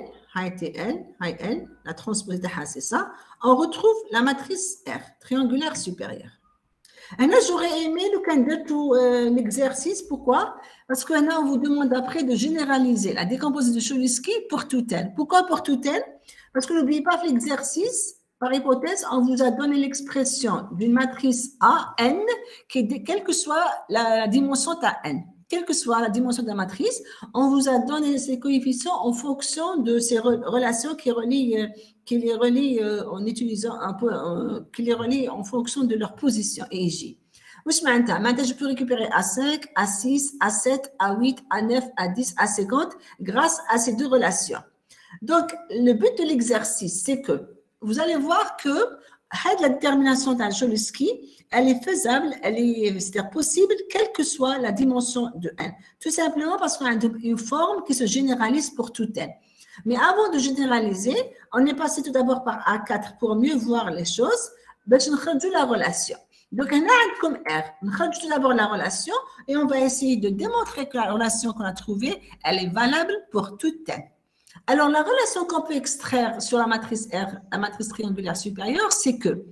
A: TL, la transposée de H, c'est ça, on retrouve la matrice R, triangulaire supérieure. Et là, j'aurais aimé l'exercice. Pourquoi? Parce que là, on vous demande après de généraliser la décomposée de Cholesky pour tout L. Pourquoi pour tout L? Parce que n'oubliez pas l'exercice, par hypothèse, on vous a donné l'expression d'une matrice A, N, quelle que soit la dimension de N. Quelle que soit la dimension de la matrice, on vous a donné ces coefficients en fonction de ces relations qui les relient en utilisant un peu, qui les relient en fonction de leur position et J. Maintenant, je peux récupérer A5, A6, A7, A8, A9, A10, A50 grâce à ces deux relations. Donc, le but de l'exercice, c'est que vous allez voir que la détermination de Cholesky, elle est faisable, c'est-à-dire possible, quelle que soit la dimension de N. Tout simplement parce qu'on a une forme qui se généralise pour tout N. Mais avant de généraliser, on est passé tout d'abord par A4 pour mieux voir les choses. Je vais la relation. Donc, on a comme R. On va tout d'abord la relation et on va essayer de démontrer que la relation qu'on a trouvée, elle est valable pour tout N. Alors, la relation qu'on peut extraire sur la matrice R, la matrice triangulaire supérieure, c'est que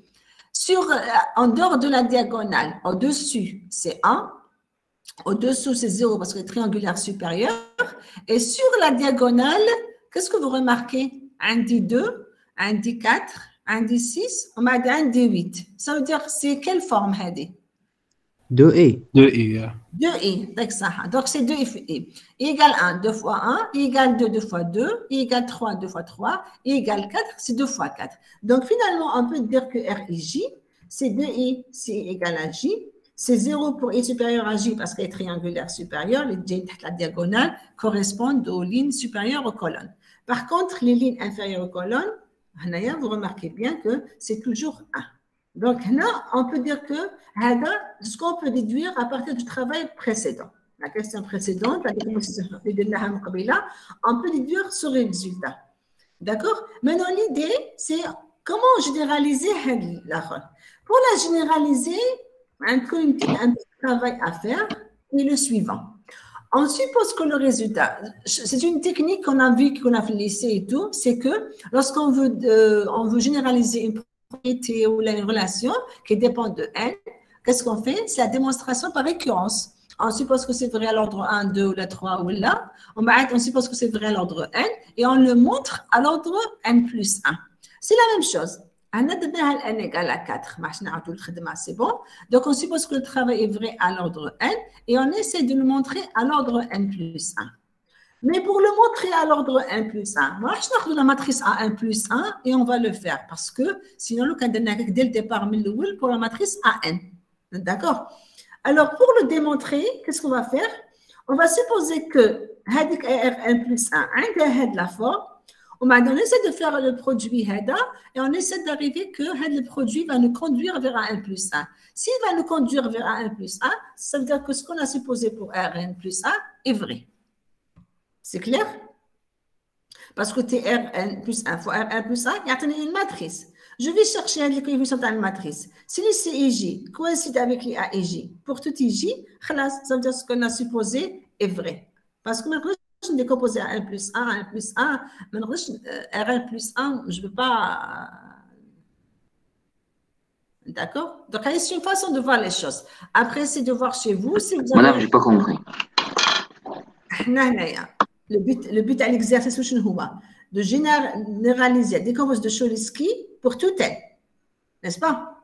A: en dehors de la diagonale, au-dessus, c'est 1, au-dessous, c'est 0 parce que c'est triangulaire supérieur, et sur la diagonale, qu'est-ce que vous remarquez? Un dit 2, un dit 4, un dit 6, on m'a dit un dit 8. Ça veut dire, c'est quelle forme, Hadi?
B: 2i.
D: 2i.
A: 2i, donc c'est 2i. I égale 1, 2 fois 1, I égale 2, 2 fois 2, I égale 3, 2 fois 3, I égale 4, c'est 2 fois 4. Donc finalement, on peut dire que R et J, c'est 2i, c'est égal à J, c'est 0 pour I supérieur à J parce qu'elle est triangulaire supérieure, les J, la diagonale, correspondent aux lignes supérieures aux colonnes. Par contre, les lignes inférieures aux colonnes, vous remarquez bien que c'est toujours 1. Donc là, on peut dire que c'est ce qu'on peut déduire à partir du travail précédent. La question précédente, on peut déduire ce résultat. D'accord? Maintenant, l'idée, c'est comment généraliser la rôle. Pour la généraliser, un petit travail à faire est le suivant. On suppose que le résultat, c'est une technique qu'on a vue, qu'on a fait lycée et tout, c'est que lorsqu'on veut généraliser une propriété ou une relation qui dépend de N, qu'est-ce qu'on fait? C'est la démonstration par récurrence. On suppose que c'est vrai à l'ordre 1, 2 ou la 3 ou là. On suppose que c'est vrai à l'ordre N et on le montre à l'ordre N plus 1. C'est la même chose. N égale à 4. C'est bon. Donc, on suppose que le travail est vrai à l'ordre N et on essaie de le montrer à l'ordre N plus 1. Mais pour le montrer à l'ordre 1 plus 1, moi, je vais la matrice à 1 plus 1 et on va le faire parce que sinon, le cas dès le départ, pour la matrice AN. D'accord? Alors, pour le démontrer, qu'est-ce qu'on va faire? On va supposer que R1 plus 1, de la forme. On essaie de faire le produit HEDA et on essaie d'arriver que le produit va nous conduire vers un 1 plus 1. S'il va nous conduire vers un 1 plus 1, ça veut dire que ce qu'on a supposé pour R1 plus 1 est vrai. C'est clair? Parce que R1 plus 1 fois R1 plus 1, il y a une matrice. Je vais chercher les coefficients de la matrice. Si les CIJ coïncident avec les AIJ, pour tout IJ, ça veut dire que ce qu'on a supposé est vrai. Parce que maintenant, je vais décomposer à 1 plus 1, 1 plus 1. Maintenant, R1 plus 1, je ne veux pas. D'accord? Donc, c'est une façon de voir les choses. Après, c'est de voir chez vous. Si vous avez...
C: Madame, je n'ai pas compris.
A: Le but à l'exercice, c'est de généraliser la décomposition de Cholesky pour tout N. N'est-ce pas?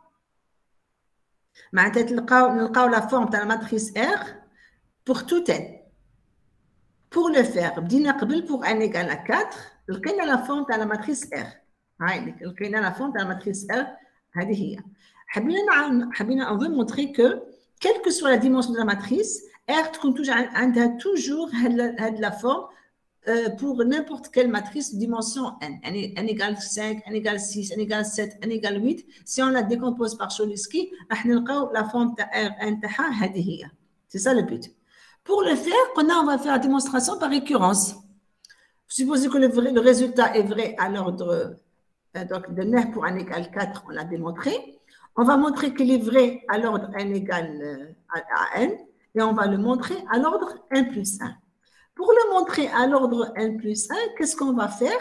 A: Nous avons la forme de la matrice R pour tout N. Pour le faire, pour N égale à 4, nous avons la forme de la matrice R. هاي لقينا la forme de la matrice R هذه هي. حبينا on veut montrer que quelle que soit la dimension de la matrice R تكون عندها toujours هاد la forme pour n'importe quelle matrice de dimension n. n égale 5, n égale 6, n égale 7, n égale 8. Si on la décompose par Cholesky, la forme de R n تاعها هذه هي. C'est ça le but. Pour le faire, on va faire la démonstration par récurrence. Supposez que le résultat est vrai à l'ordre donc de 9 pour n égale 4, on l'a démontré. On va montrer qu'il est vrai à l'ordre n égale à n et on va le montrer à l'ordre n plus 1. Pour le montrer à l'ordre n plus 1, qu'est-ce qu'on va faire?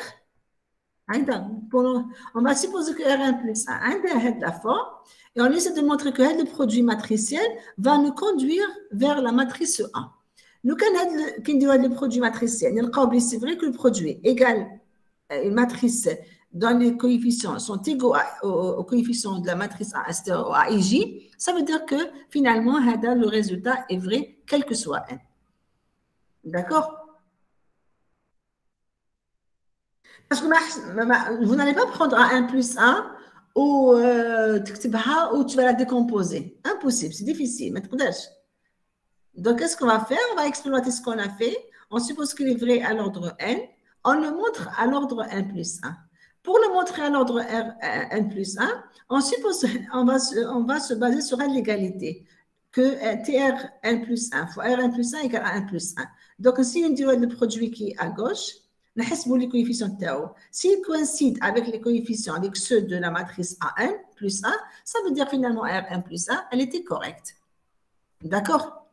A: On va supposer que Rn plus 1 a la forme et on essaie de montrer que le produit matriciel va nous conduire vers la matrice 1. Nous, quand le produit matriciel, c'est vrai que le produit égale une matrice dont les coefficients sont égaux aux coefficients de la matrice à IJ, ça veut dire que finalement, le résultat est vrai, quel que soit n. D'accord? Parce que vous n'allez pas prendre un 1 plus 1 ou tu vas la décomposer. Impossible, c'est difficile. Donc, qu'est-ce qu'on va faire? On va exploiter ce qu'on a fait. On suppose qu'il est vrai à l'ordre n. On le montre à l'ordre n plus 1. Pour le montrer à l'ordre n plus 1, on va se baser sur l'égalité. Que TR n plus 1 fois R n plus 1 égale à 1 plus 1. Donc, si on dit le produit qui est à gauche, on va les coefficients de Tao. S'il coïncide avec les coefficients, avec ceux de la matrice AN plus 1, ça veut dire finalement Rn plus 1, elle était correcte. D'accord?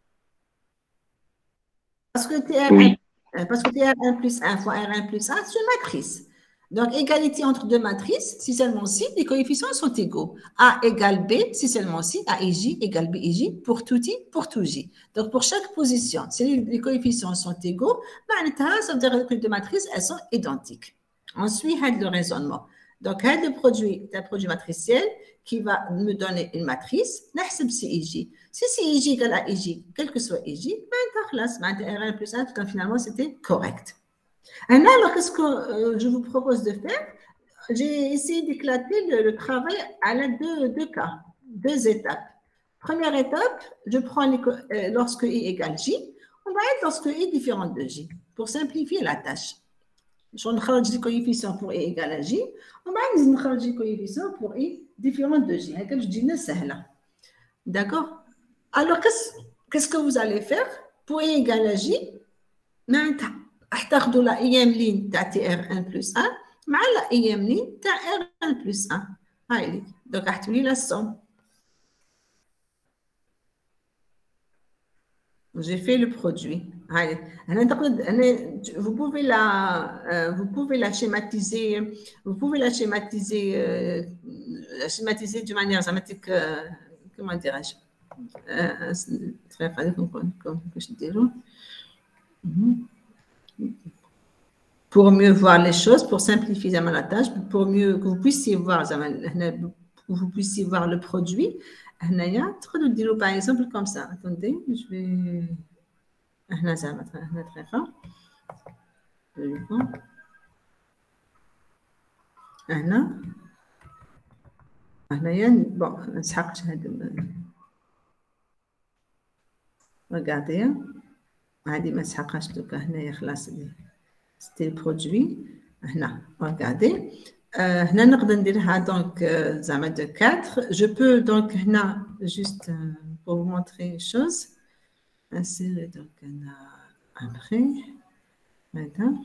A: Parce que Trn plus 1 fois Rn plus 1, c'est une matrice. Donc, égalité entre deux matrices, si seulement si les coefficients sont égaux. A égale B, si seulement si A et J égale B et J pour tout I, pour tout J. Donc, pour chaque position, si les coefficients sont égaux, ça veut dire que les deux matrices, elles sont identiques. Ensuite, il y a le raisonnement. Donc, il y a le produit matriciel qui va me donner une matrice, نحسب CIJ. Si CIJ égale à IJ, quel que soit IJ, Rn plus 1, finalement, c'était correct. Alors, qu'est-ce que je vous propose de faire? J'ai essayé d'éclater le travail à la deux cas, deux étapes. Première étape, je prends lorsque I égale J, on va être lorsque I est différent de J, pour simplifier la tâche. Je vais faire des coefficients pour I égale à J, on va faire des coefficients pour I différent de J. Comme je dis, c'est là. D'accord? Alors, qu'est-ce que vous allez faire? Pour I égale à J, هتاخدوا لا اي ام لين تاع تي ار ان بلس 1 مع لا اي ام لين تاع ار ان بلس 1 هاي لي دونك راح تولي لا somme. J'ai fait le produit. Vous pouvez la schématiser. Vous pouvez la schématiser de manière dramatique. Comment dirais-je? Très comme je dirais. Pour mieux voir les choses, pour simplifier la tâche, pour mieux que vous puissiez voir le produit. Par exemple comme ça. Attendez, je vais. Regardez. C'était le produit. Regardez. Donc, de 4. Je peux donc, juste pour vous montrer une chose, insérer donc après. Maintenant.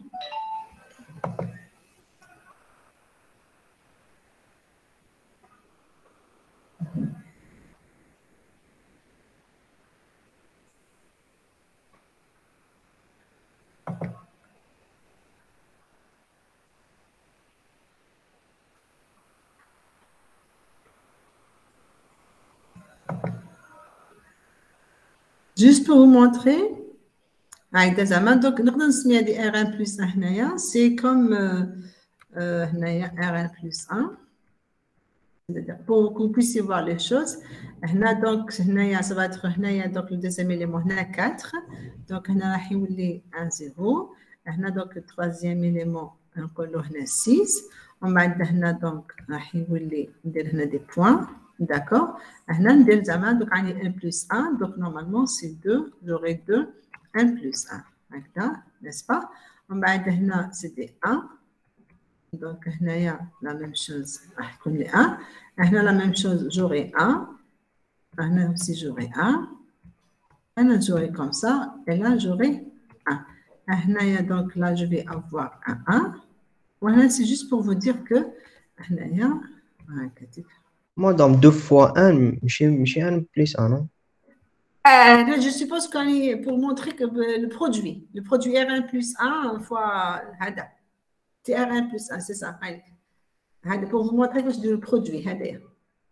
A: Juste pour vous montrer, donc Rn plus 1, c'est comme Rn plus 1. Pour que vous puissiez voir les choses. Donc, ça va être donc, le deuxième élément, 4. Donc, on a 1, 0. Donc, le troisième élément, نقولوا هنا 6 ومن بعد هنا دونك راح يولي ندير هنا دي بوين داكور هنا ندير زعما دوك عندي 1 بلس 1 دونك نورمالمون سي 2 جوري 2 1 بلس 1 هكذا نسبا ومن بعد هنا سي دي 1 دونك هنايا لا ميم شوز راح تكون لي 1 هنا لا ميم شوز جوري 1 هنا aussi j'aurai 1 هنا j'aurai comme ça et là j'aurai 1 هنايا donc là je vais avoir un 1 voilà c'est juste pour vous dire que هنايا هكذا
B: Madame 2 fois 1 ماشي 1 plus 1 non
A: je suppose qu'on est pour montrer que le produit R1 plus 1 fois هذا R1 plus 1 c'est ça هذا pour vous montrer que c'est le produit هذا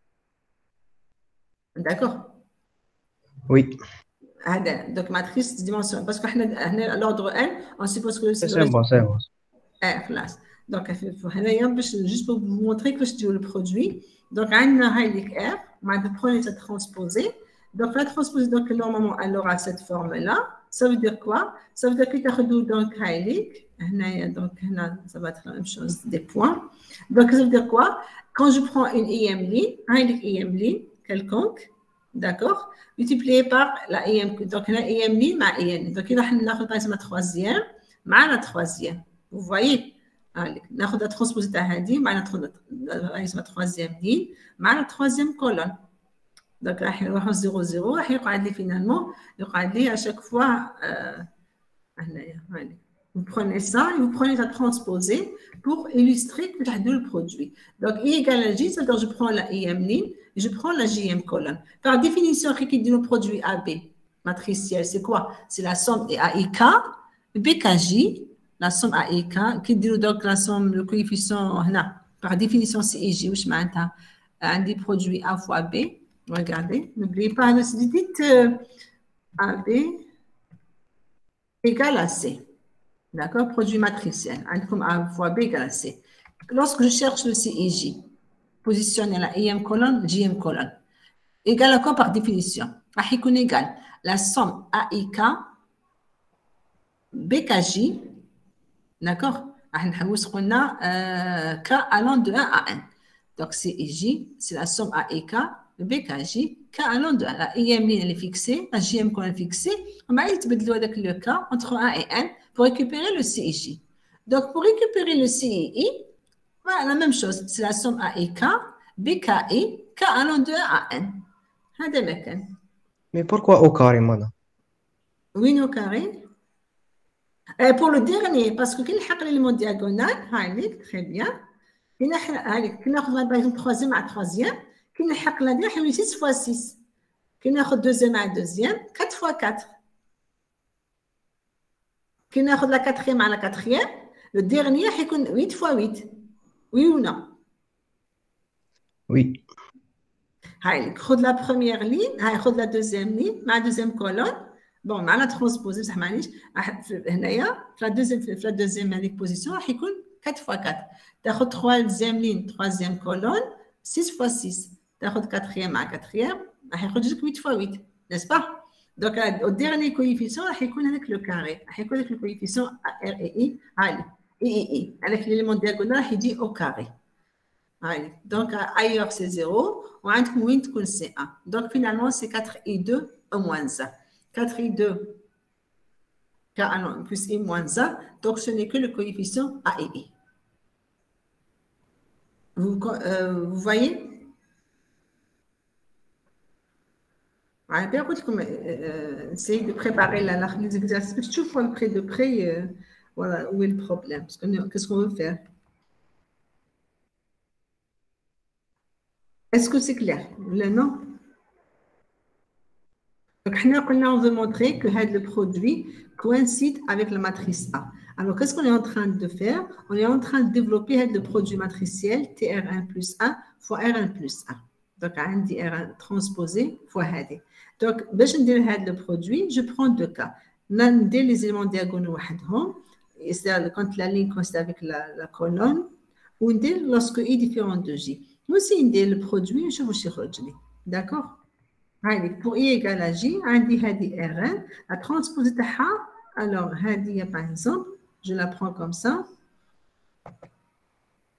A: d'accord
B: oui
A: donc matrice dimension parce que l'ordre n on suppose que
B: c'est bon
A: classe donc juste pour vous montrer que c'est le produit donc on a R on prenez cette transposée donc la transposée donc normalement elle aura cette forme là ça veut dire quoi ça veut dire que tu as donc donc ça va être la même chose des points donc ça veut dire quoi quand je prends une IM ligne quelconque d'accord multiplié par la IM donc la IM ligne ma IN donc il va ناخذ par exemple la troisième مع la troisième vous voyez ناخذ la transposée تاع هذه مع la troisième ligne مع la troisième colonne donc راح نروحوا 0 0 راح يقعد لي finalement يقعد لي à chaque fois هنايا vous prenez ça et vous prenez la transposée pour illustrer que tu as le produit. Donc, I égale à J, c'est-à-dire je prends la IM ligne et je prends la JM colonne. Par définition, qui dit le produit AB matriciel, c'est quoi? C'est la somme AIK, BKJ, la somme AIK, qui dit donc la somme, le coefficient, par définition, c'est IJ, où je mets un des produits A fois B. Regardez, n'oubliez pas, dites AB égale à C. D'accord, produit matriciel. Comme A fois B égale à C. Lorsque je cherche le CIJ, positionner la IM colonne, JM colonne. Égal à quoi par définition? Égal la somme AIK, BKJ, d'accord? On a K allant de 1 à N. Donc CIJ, c'est la somme AIK, BKJ, K allant de 1. La IM ligne elle est fixée, la JM colonne est fixée. On va utiliser le K entre 1 et N. Pour récupérer le CIJ. Donc, pour récupérer le CII, voilà la même chose. C'est la somme AIK, BKI, K allant de 1 à N.
B: Mais pourquoi au carré, madame?
A: Oui, au carré. Pour le dernier, parce que quand on a l'élément diagonal, très bien. Quand on a par exemple troisième à troisième, quand on a 6 fois 6. Quand on a deuxième à deuxième, 4 fois 4. Quand on a la quatrième à la quatrième, le dernier est 8 fois 8. Oui ou non?
B: Oui.
A: On a la première ligne, on a la deuxième ligne, la deuxième colonne. Bon, on a la transposée, ça معليش. La deuxième position, c'est 4 fois 4. Tu as la troisième ligne, troisième colonne, 6 fois 6. Tu as la quatrième à la quatrième, c'est 8 fois 8, n'est-ce pas? Donc, au dernier coefficient, il y a le carré. Il y a le coefficient R et I. Avec l'élément diagonal, il dit au carré. Donc, ailleurs, c'est 0. On a un c'est 1. Donc, finalement, c'est 4i2 au moins 1. 4i2 plus i moins 1. Donc, ce n'est que le coefficient A et I. Vous voyez? Essayez de préparer les exercices. Je trouve de près voilà, où est le problème. Qu'est-ce qu'on veut faire? Est-ce que c'est clair? Non? Donc, on veut montrer que le produit coïncide avec la matrice A. Alors, qu'est-ce qu'on est en train de faire? On est en train de développer le produit matriciel TR1 plus 1 fois R1 plus 1. Donc, on dit R1 transposé fois HD. Donc, pour le produit, je prends deux cas. On a les éléments diagonaux, c'est quand la ligne coïncide avec la colonne, ou lorsque I est différent de J. Nous aussi, on a le produit, je vous dis. D'accord? Pour I égale à J, on dit R1, la transposée de H. Alors, par exemple, je la prends comme ça.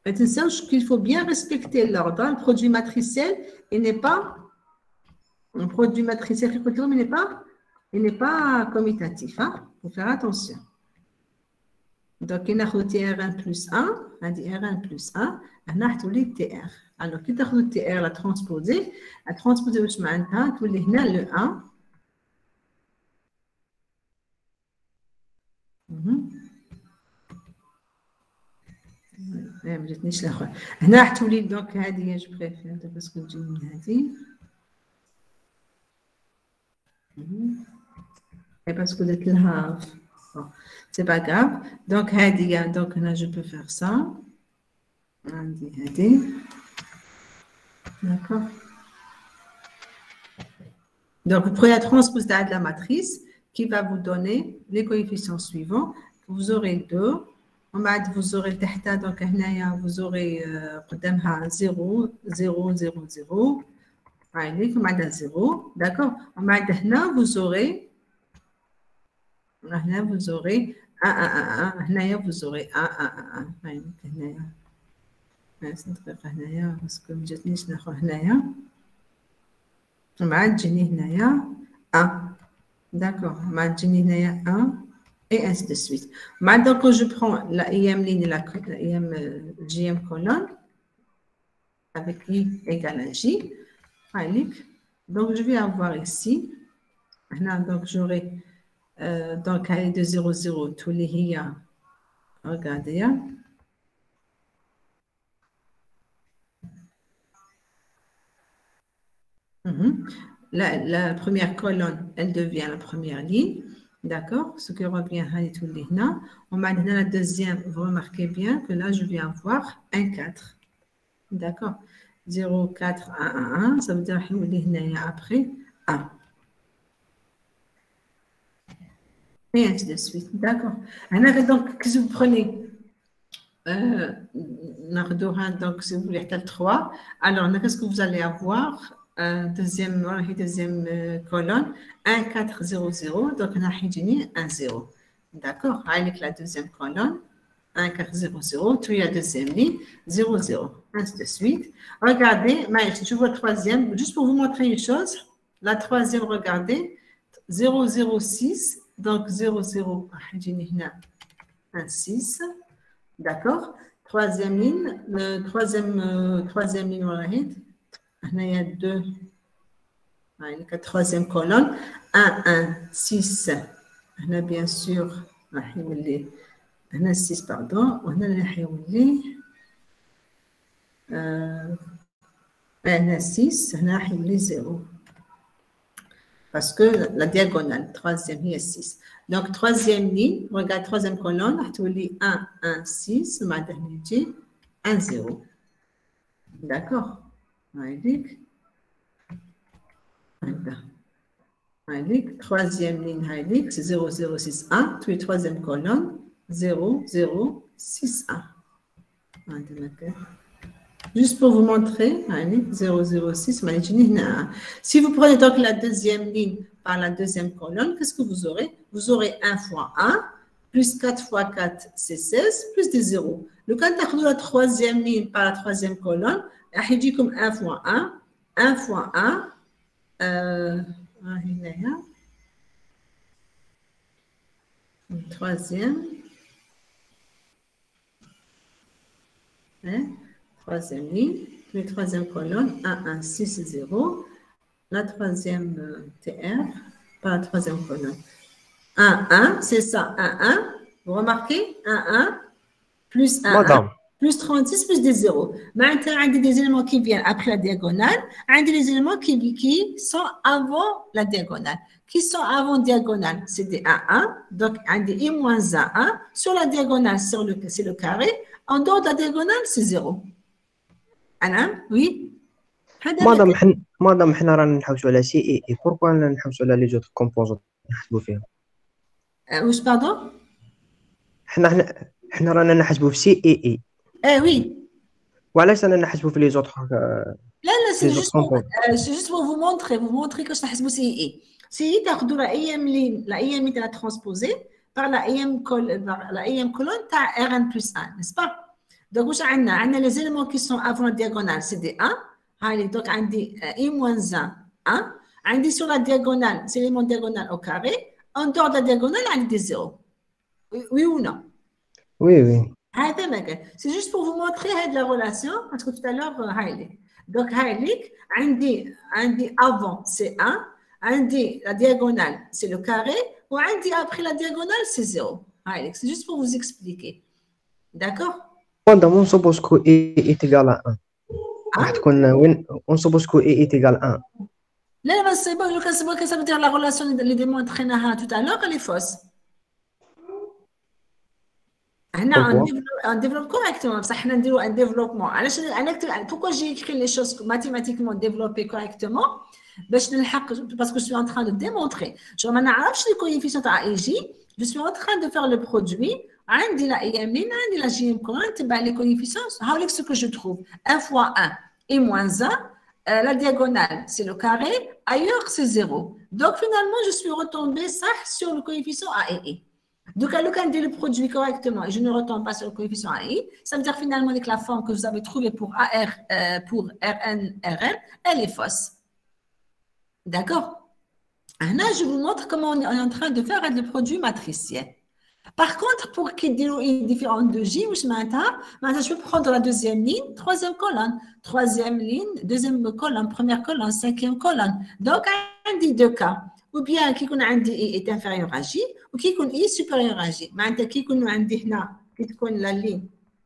A: Attention qu'il faut bien respecter l'ordre. Le produit matriciel, il n'est pas un produit matriciel, il n'est pas commutatif. Il faut faire attention. Donc, il y a TR1 plus 1, on dit R1 plus 1, on a tous les TR. Alors, qui a le TR, la transposer, je m'entends, tous les le 1. ما جاتنيش الاخر هنا راح تولي دونك هذه جو بريفير باسكو تجي من هذه et parce que درت لها c'est pas grave donc هذه donc هنا je peux faire ça عندي هذه d'accord donc vous prenez la transpose de la matrice qui va vous donner les coefficients suivants vous aurez 2 vous aurez le donc vous aurez 0, 0, 0, 0. Allez, 0. D'accord. Vous aurez 1, 1, 1. Vous aurez 1, 1, 1. Vous aurez 1, 1, 1. parce que je n'ai 1. D'accord. 1. Et ainsi de suite. Maintenant, quand je prends la IM ligne et la IM JM colonne, avec I égale à J, donc je vais avoir ici, donc j'aurai, donc aller de 0, 0, tous les IA, regardez, la première colonne, elle devient la première ligne. D'accord, ce qui revient à tous les là. On va donner la deuxième, vous remarquez bien que là, je vais avoir 1, 4. D'accord, 0, 4, 1, 1, 1, ça veut dire que après 1. Et ainsi de suite. D'accord. Donc, si vous prenez, donc, si vous voulez faire 3, alors, qu'est-ce que vous allez avoir? Deuxième colonne 1 4 0 0 donc on a 1 0 d'accord avec la deuxième colonne 1 4 0 0 puis la deuxième ligne 0 0 ainsi de suite regardez je vois troisième juste pour vous montrer une chose la troisième regardez 0 0 6 donc 0 0 1 6 d'accord troisième ligne troisième ligne il y a 2, la troisième colonne, 1, 1, 6, on a bien sûr, on a 6, pardon, on a 6, on a 0. Parce que la diagonale, troisième, il y a 6. Donc, troisième ligne, regarde, troisième colonne, on a 1, 1, 6, on a 1, 0. D'accord. Troisième ligne, c'est 0, 0, 6, 1. Puis troisième colonne, 0, 0, 6, 1. Juste pour vous montrer, 0, 0, 6, si vous prenez donc la deuxième ligne par la deuxième colonne, qu'est-ce que vous aurez? Vous aurez 1 fois 1, plus 4 fois 4, c'est 16, plus des 0. Le cas de la troisième ligne par la troisième colonne, il dit comme 1 fois 1, 1 fois 1, troisième, troisième ligne, puis troisième colonne, 1, 1, 6, 0, la troisième TR par la troisième colonne. 1, 1, c'est ça, 1, 1, vous remarquez, 1, 1, plus 1, 1. Plus 36, plus des zéros. Maintenant, il y a des éléments qui viennent après la diagonale. Il y a des éléments qui sont avant la diagonale. Qui sont avant diagonale, c'est des 1, 1. Donc, il y a des I moins 1, 1. Sur la diagonale, c'est le carré. En dehors de la diagonale, c'est 0. Anna, oui?
B: مادام حنا رانا نحوسوا على سي اي اي pourquoi رانا نحوسوا على لي جوت كومبوزون نحسبوا فيهم
A: واش باردون
B: حنا رانا نحسبوا في سي اي اي
A: oui.
B: وعلاش رانا نحسبوا في لي زوت
A: لا c'est juste pour vous montrer que je تحسبوا سي اي سي تاخذوا لا اي ام تاع ترانسبوزي par la IM colonne تاع R1 plus 1 n'est-ce pas Donc, on a les éléments qui sont avant la diagonale, c'est des 1. Donc, on dit i moins 1, 1. On dit sur la diagonale, c'est l'élément diagonal au carré. En dehors de la diagonale, on a des 0. Oui ou non?
B: Oui, oui.
A: C'est juste pour vous montrer la relation, parce que tout à l'heure, donc, on dit avant, c'est 1. On dit la diagonale, c'est le carré. Ou on dit après la diagonale, c'est 0. C'est juste pour vous expliquer. D'accord?
B: On suppose que E est égal à 1. On suppose que E est égal à 1.
A: Là, c'est bon, ça veut dire la relation les démontrée tout à l'heure, elle est fausse. On développe correctement. On développement. Pourquoi j'ai écrit les choses mathématiquement développées correctement? Parce que je suis en train de démontrer. Je ne les coefficients à EJ. Je suis en train de faire le produit. عندي لا يمين عندي لا جيم كولون تبع les coefficients. هاوليك ce que je trouve 1 fois 1 et moins 1. La diagonale, c'est le carré. Ailleurs, c'est 0. Donc, finalement, je suis retombée ça sur le coefficient A et I. Donc, à l'occasion de le produit correctement et je ne retombe pas sur le coefficient A et I, ça veut dire finalement que la forme que vous avez trouvée pour AR, pour RN, RR, elle est fausse. D'accord? Là, je vous montre comment on est en train de faire le produit matriciel. Par contre, pour qu'il y ait une différence de J, je vais prendre la deuxième ligne, troisième colonne, troisième ligne, deuxième colonne, première colonne, cinquième colonne. Donc, on dit deux cas. Ou bien, qui est inférieur à J, ou qui est supérieur à J. Qui la ligne,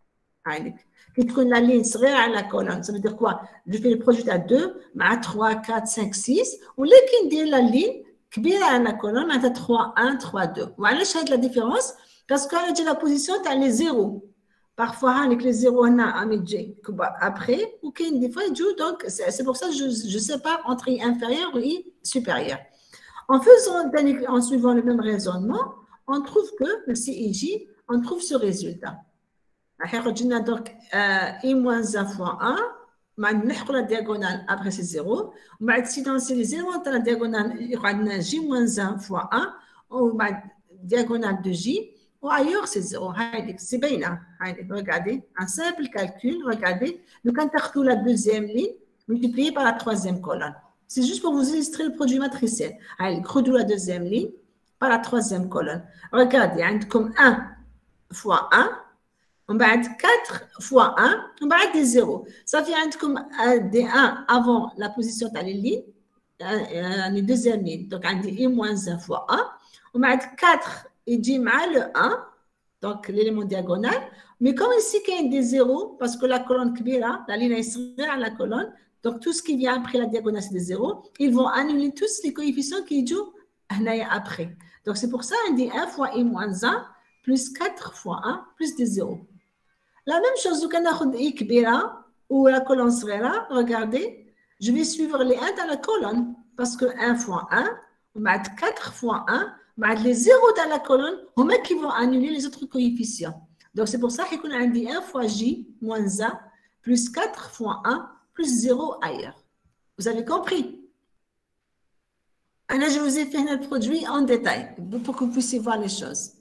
A: la ligne serait à la colonne. Ça veut dire quoi? Je fais le produit à 2, à 3, 4, 5, 6. Ou là, qui dit la ligne, كبيرة على la colonne, on a 3, 1, 3, 2. وعلاش هاد la différence? Parce qu'on a la position, tu as les zéros. Parfois, avec les zéros, on a un J après, ou qu'il y a des fois, donc c'est pour ça que je sépare entre I inférieur et I supérieur. En suivant le même raisonnement, on trouve que le CIJ, on trouve ce résultat. Donc, I moins 1 fois 1, la diagonale après c'est 0. Si c'est les éléments de la diagonale, il y a J moins 1 fois 1, ou diagonale de J, ou ailleurs c'est 0. C'est bien là. Regardez, un simple calcul, regardez. Donc, quand on trouve la deuxième ligne, multipliée par la troisième colonne. C'est juste pour vous illustrer le produit matriciel. Allez, creusez la deuxième ligne par la troisième colonne. Regardez, il y a comme 1 fois 1. On va être 4 fois 1, on va être des 0. Ça fait comme des 1 avant la position de la ligne, les deuxième ligne. Donc, on dit I moins 1 fois 1. On va être 4 et J mal le 1, donc l'élément diagonal. Mais comme ici, il y a des 0, parce que la colonne kbira, la ligne est serrée à la colonne, donc tout ce qui vient après la diagonale, c'est des 0. Ils vont annuler tous les coefficients qui jouent après. Donc, c'est pour ça qu'on dit 1 fois I moins 1 plus 4 fois 1 plus des 0. La même chose, quand on a I kbira ou la colonne serrée, regardez, je vais suivre les 1 dans la colonne parce que 1 fois 1, on va être 4 fois 1, on va être les 0 dans la colonne, on met qui vont annuler les autres coefficients. Donc, c'est pour ça qu'on a dit 1 fois J moins 1 plus 4 fois 1 plus 0 ailleurs. Vous avez compris? Alors, je vous ai fait le produit en détail pour que vous puissiez voir les choses.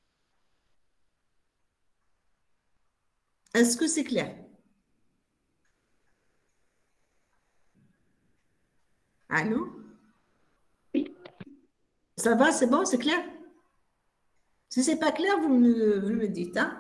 A: Est-ce que c'est clair? Allô?
C: Oui.
A: Ça va, c'est bon, c'est clair? Si ce n'est pas clair, vous me dites. Hein?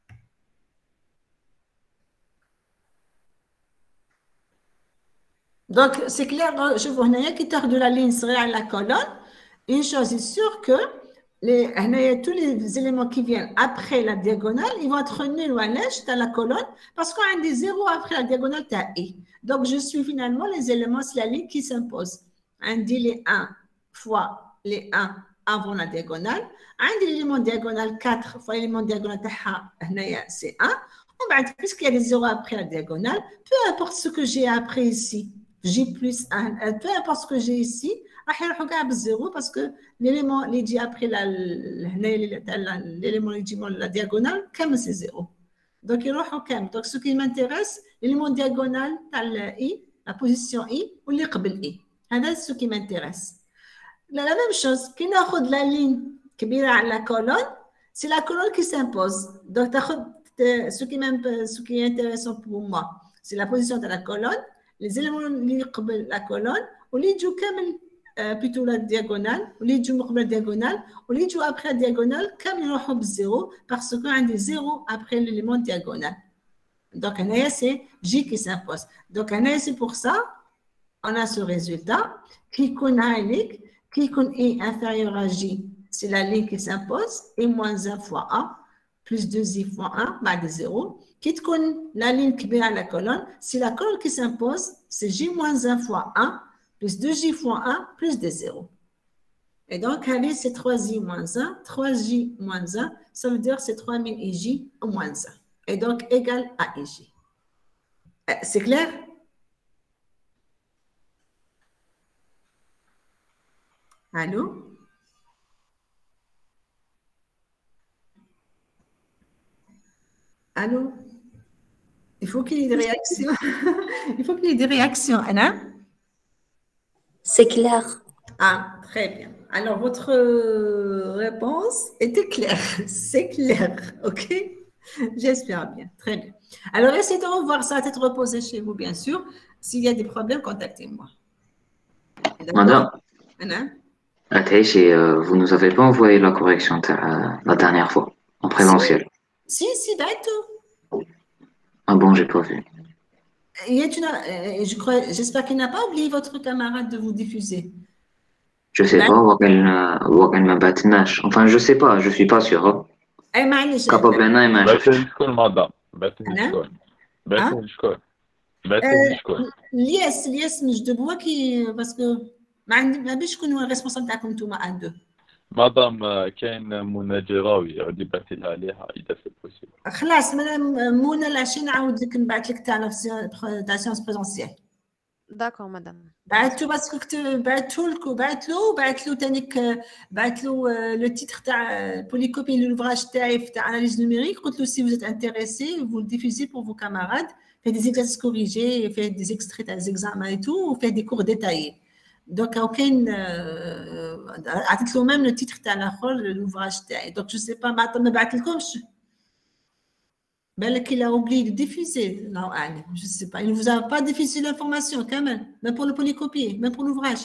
A: Donc, c'est clair, je vois un quitter de la ligne serait à la colonne. Une chose est sûre que tous les éléments qui viennent après la diagonale, ils vont être nuls ou à l'èche dans la colonne parce qu'on a des zéros après la diagonale, tu as I. Donc, je suis finalement les éléments, c'est la ligne qui s'impose. On dit les 1 fois les 1 avant la diagonale. On dit l'élément diagonal 4 fois l'élément diagonal, c'est 1. Puisqu'il y a des zéros après la diagonale, peu importe ce que j'ai après ici, J plus 1, peu importe ce que j'ai ici, je vais 0 parce que l'élément qui dit après l'élément qui dit la diagonale, comme c'est 0. Donc, il donc, ce qui m'intéresse, l'élément diagonal, I, la position I, ou l'Iqbel I. C'est ce qui m'intéresse. La même chose, quand on a la ligne qui est à la colonne, c'est la colonne qui s'impose. Donc, ce qui est intéressant pour moi, c'est la position de la colonne, les éléments اللي قبل la colonne واللي يجوا كامل plutôt la diagonale واللي يجوا قبل la diagonale واللي يجوا après la diagonale كامل يروحوا بالزيرو parce que a des zéros après l'élément diagonal. Donc c'est J qui s'impose. Donc c'est pour ça on a ce résultat qui connaît qui est inférieur à J, c'est la ligne qui s'impose et moins 1 fois A plus 2i fois 1 بعد 0. Qui connaît la ligne qui vient à la colonne, c'est la colonne qui s'impose, c'est J moins 1 fois 1 plus 2J fois 1 plus des 0. Et donc, allez, c'est 3J moins 1, 3J moins 1, ça veut dire c'est 3000 IJ moins 1. Et donc, égal à IJ. C'est clair? Allô? Allô? Il faut qu'il y ait des réactions. Il faut qu'il y ait des réactions, Anna.
E: C'est clair.
A: Ah, très bien. Alors, votre réponse était claire. C'est clair, OK? J'espère bien. Très bien. Alors, essayez de revoir ça, tête reposée chez vous, bien sûr. S'il y a des problèmes, contactez-moi.
C: Madame,
A: Anna?
C: vous nous avez pas envoyé la correction la dernière fois, en présentiel.
A: Si, d'accord.
C: Ah bon, j'ai pas vu.
A: J'espère qu'il n'a pas oublié votre camarade de vous diffuser.
C: Je sais pas, enfin, je sais pas, je suis pas sûr. Hein. Capable انا ما
F: بس
C: نشوفش.
F: شكون مدام بس شكون بس شكون بس شكون
A: الياس مش دبوا كي باسكو ما بيش يكون هو الريسبونسابل تاعكم نتوما ان دو
F: مدام كاين منى جراوي غادي بعثي لها عليها اذا سي بوسيبل.
A: خلاص منى العشيه نعاود لك نبعث لك تاع سيونس بريزونسيال.
G: D'accord, madame.
A: بعثتو باسكو بعث له تانيك بعث له لو تيتر تاع بوليكوبي لوفراج تاعي تاع اناليز نوميريك قلت له si vous êtes intéressé vous le diffusez pour vos camarades fait des exercices corrigés fait des extraits des examens et tout fait des cours détaillés donc aucun عطيت له même le titre تاع الاخر لوفراج تاعي donc je sais pas ما بعث لكمش بالك il a oublié de diffuser. Non, je ne sais pas. Il ne vous a pas diffusé l'information, quand même pour le polycopier, même pour l'ouvrage.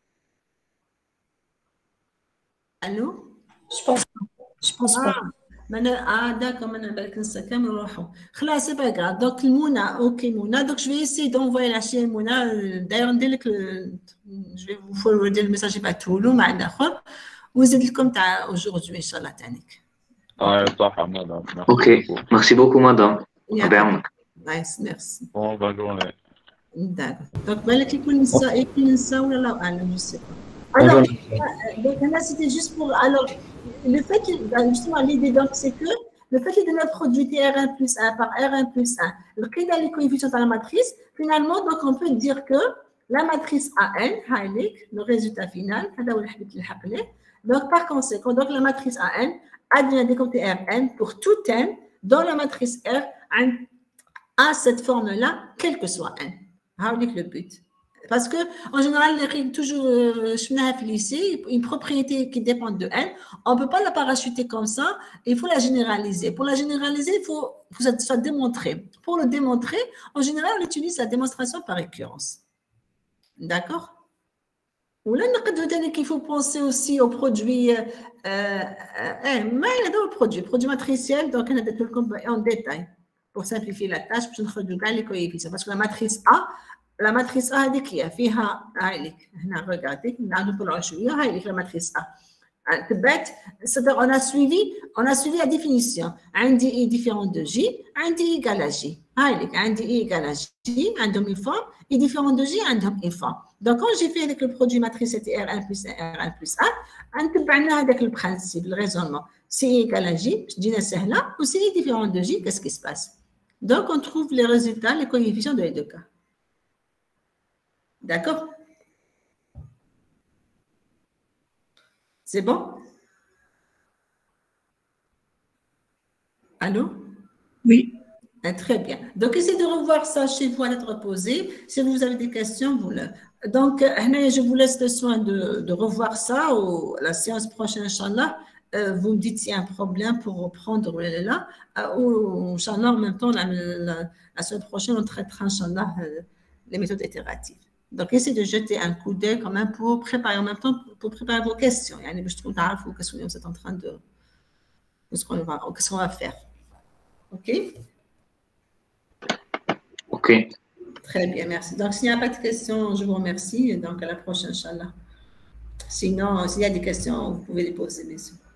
A: Allô?
E: Je pense pas.
A: D'accord, maintenant, c'est pas grave. Donc, Mouna, ok, Mouna. Donc, je vais essayer d'envoyer la chaîne Mouna. D'ailleurs, je vais vous forwarder le message à tout le monde. Vous êtes comme aujourd'hui, Inch'Allah, Tanik.
F: صح مدام.
C: Ok, merci beaucoup madame.
A: Nice, merci.
F: Bon, bonne journée.
A: D'accord. Donc, بالك يكون نساء ولا لا أعلم, je sais pas. Alors, donc là, c'était juste pour. Alors, le fait, justement, l'idée donc, c'est que le fait de notre produit R1 plus 1 par R1 plus 1, le critère dans les coefficients dans la matrice, finalement, donc on peut dire que la matrice AN, le résultat final, donc par conséquent, donc la matrice AN advient décompter Rn pour tout n dans la matrice R à cette forme-là, quel que soit n. C'est le but. Parce que en général, toujours, une propriété qui dépend de n, on ne peut pas la parachuter comme ça, il faut la généraliser. Pour la généraliser, il faut que ça soit démontré. Pour le démontrer, en général, on utilise la démonstration par récurrence. D'accord? Ou là, il faut penser aussi aux produits, produits matriciels, donc on a des en détail pour simplifier la tâche, pour nous les coefficients. Parce que la matrice A, هذيك هي فيها هايلك هنا regardez نعاودو نطلعوا شويه هايلك la matrice A. تبعت on a suivi la définition. عندي E différent de J, عندي égal à J. هايلك عندي E égal à J, عندهم une forme, E différent de J, عندهم une forme. Donc quand j'ai fait avec le produit matrice c'était R1 plus 1, R1 plus 1, نتبعنا هذاك le principe, le raisonnement. Si E égal à J, جينا سهله, ou si E différent de J, qu'est-ce qui se passe? Donc on trouve les résultats, les coefficients de les deux cas. D'accord? C'est bon? Allô?
E: Oui.
A: Très bien. Donc, essayez de revoir ça chez vous à tête reposée. Si vous avez des questions, vous le... Donc, je vous laisse le soin de revoir ça la séance prochaine, Inch'Allah. vous me dites s'il y a un problème pour reprendre là. Ou, Inch'Allah, en même temps, la semaine prochaine, on traitera, Inch'Allah, les méthodes itératives. Donc, essayez de jeter un coup d'œil quand même pour préparer en même temps, pour préparer vos questions. Qu'est-ce que vous êtes en train de... Qu'est-ce qu'on va faire? OK?
C: OK.
A: Très bien, merci. Donc, s'il n'y a pas de questions, je vous remercie. Donc, à la prochaine, Inch'Allah. Sinon, s'il y a des questions, vous pouvez les poser, messieurs.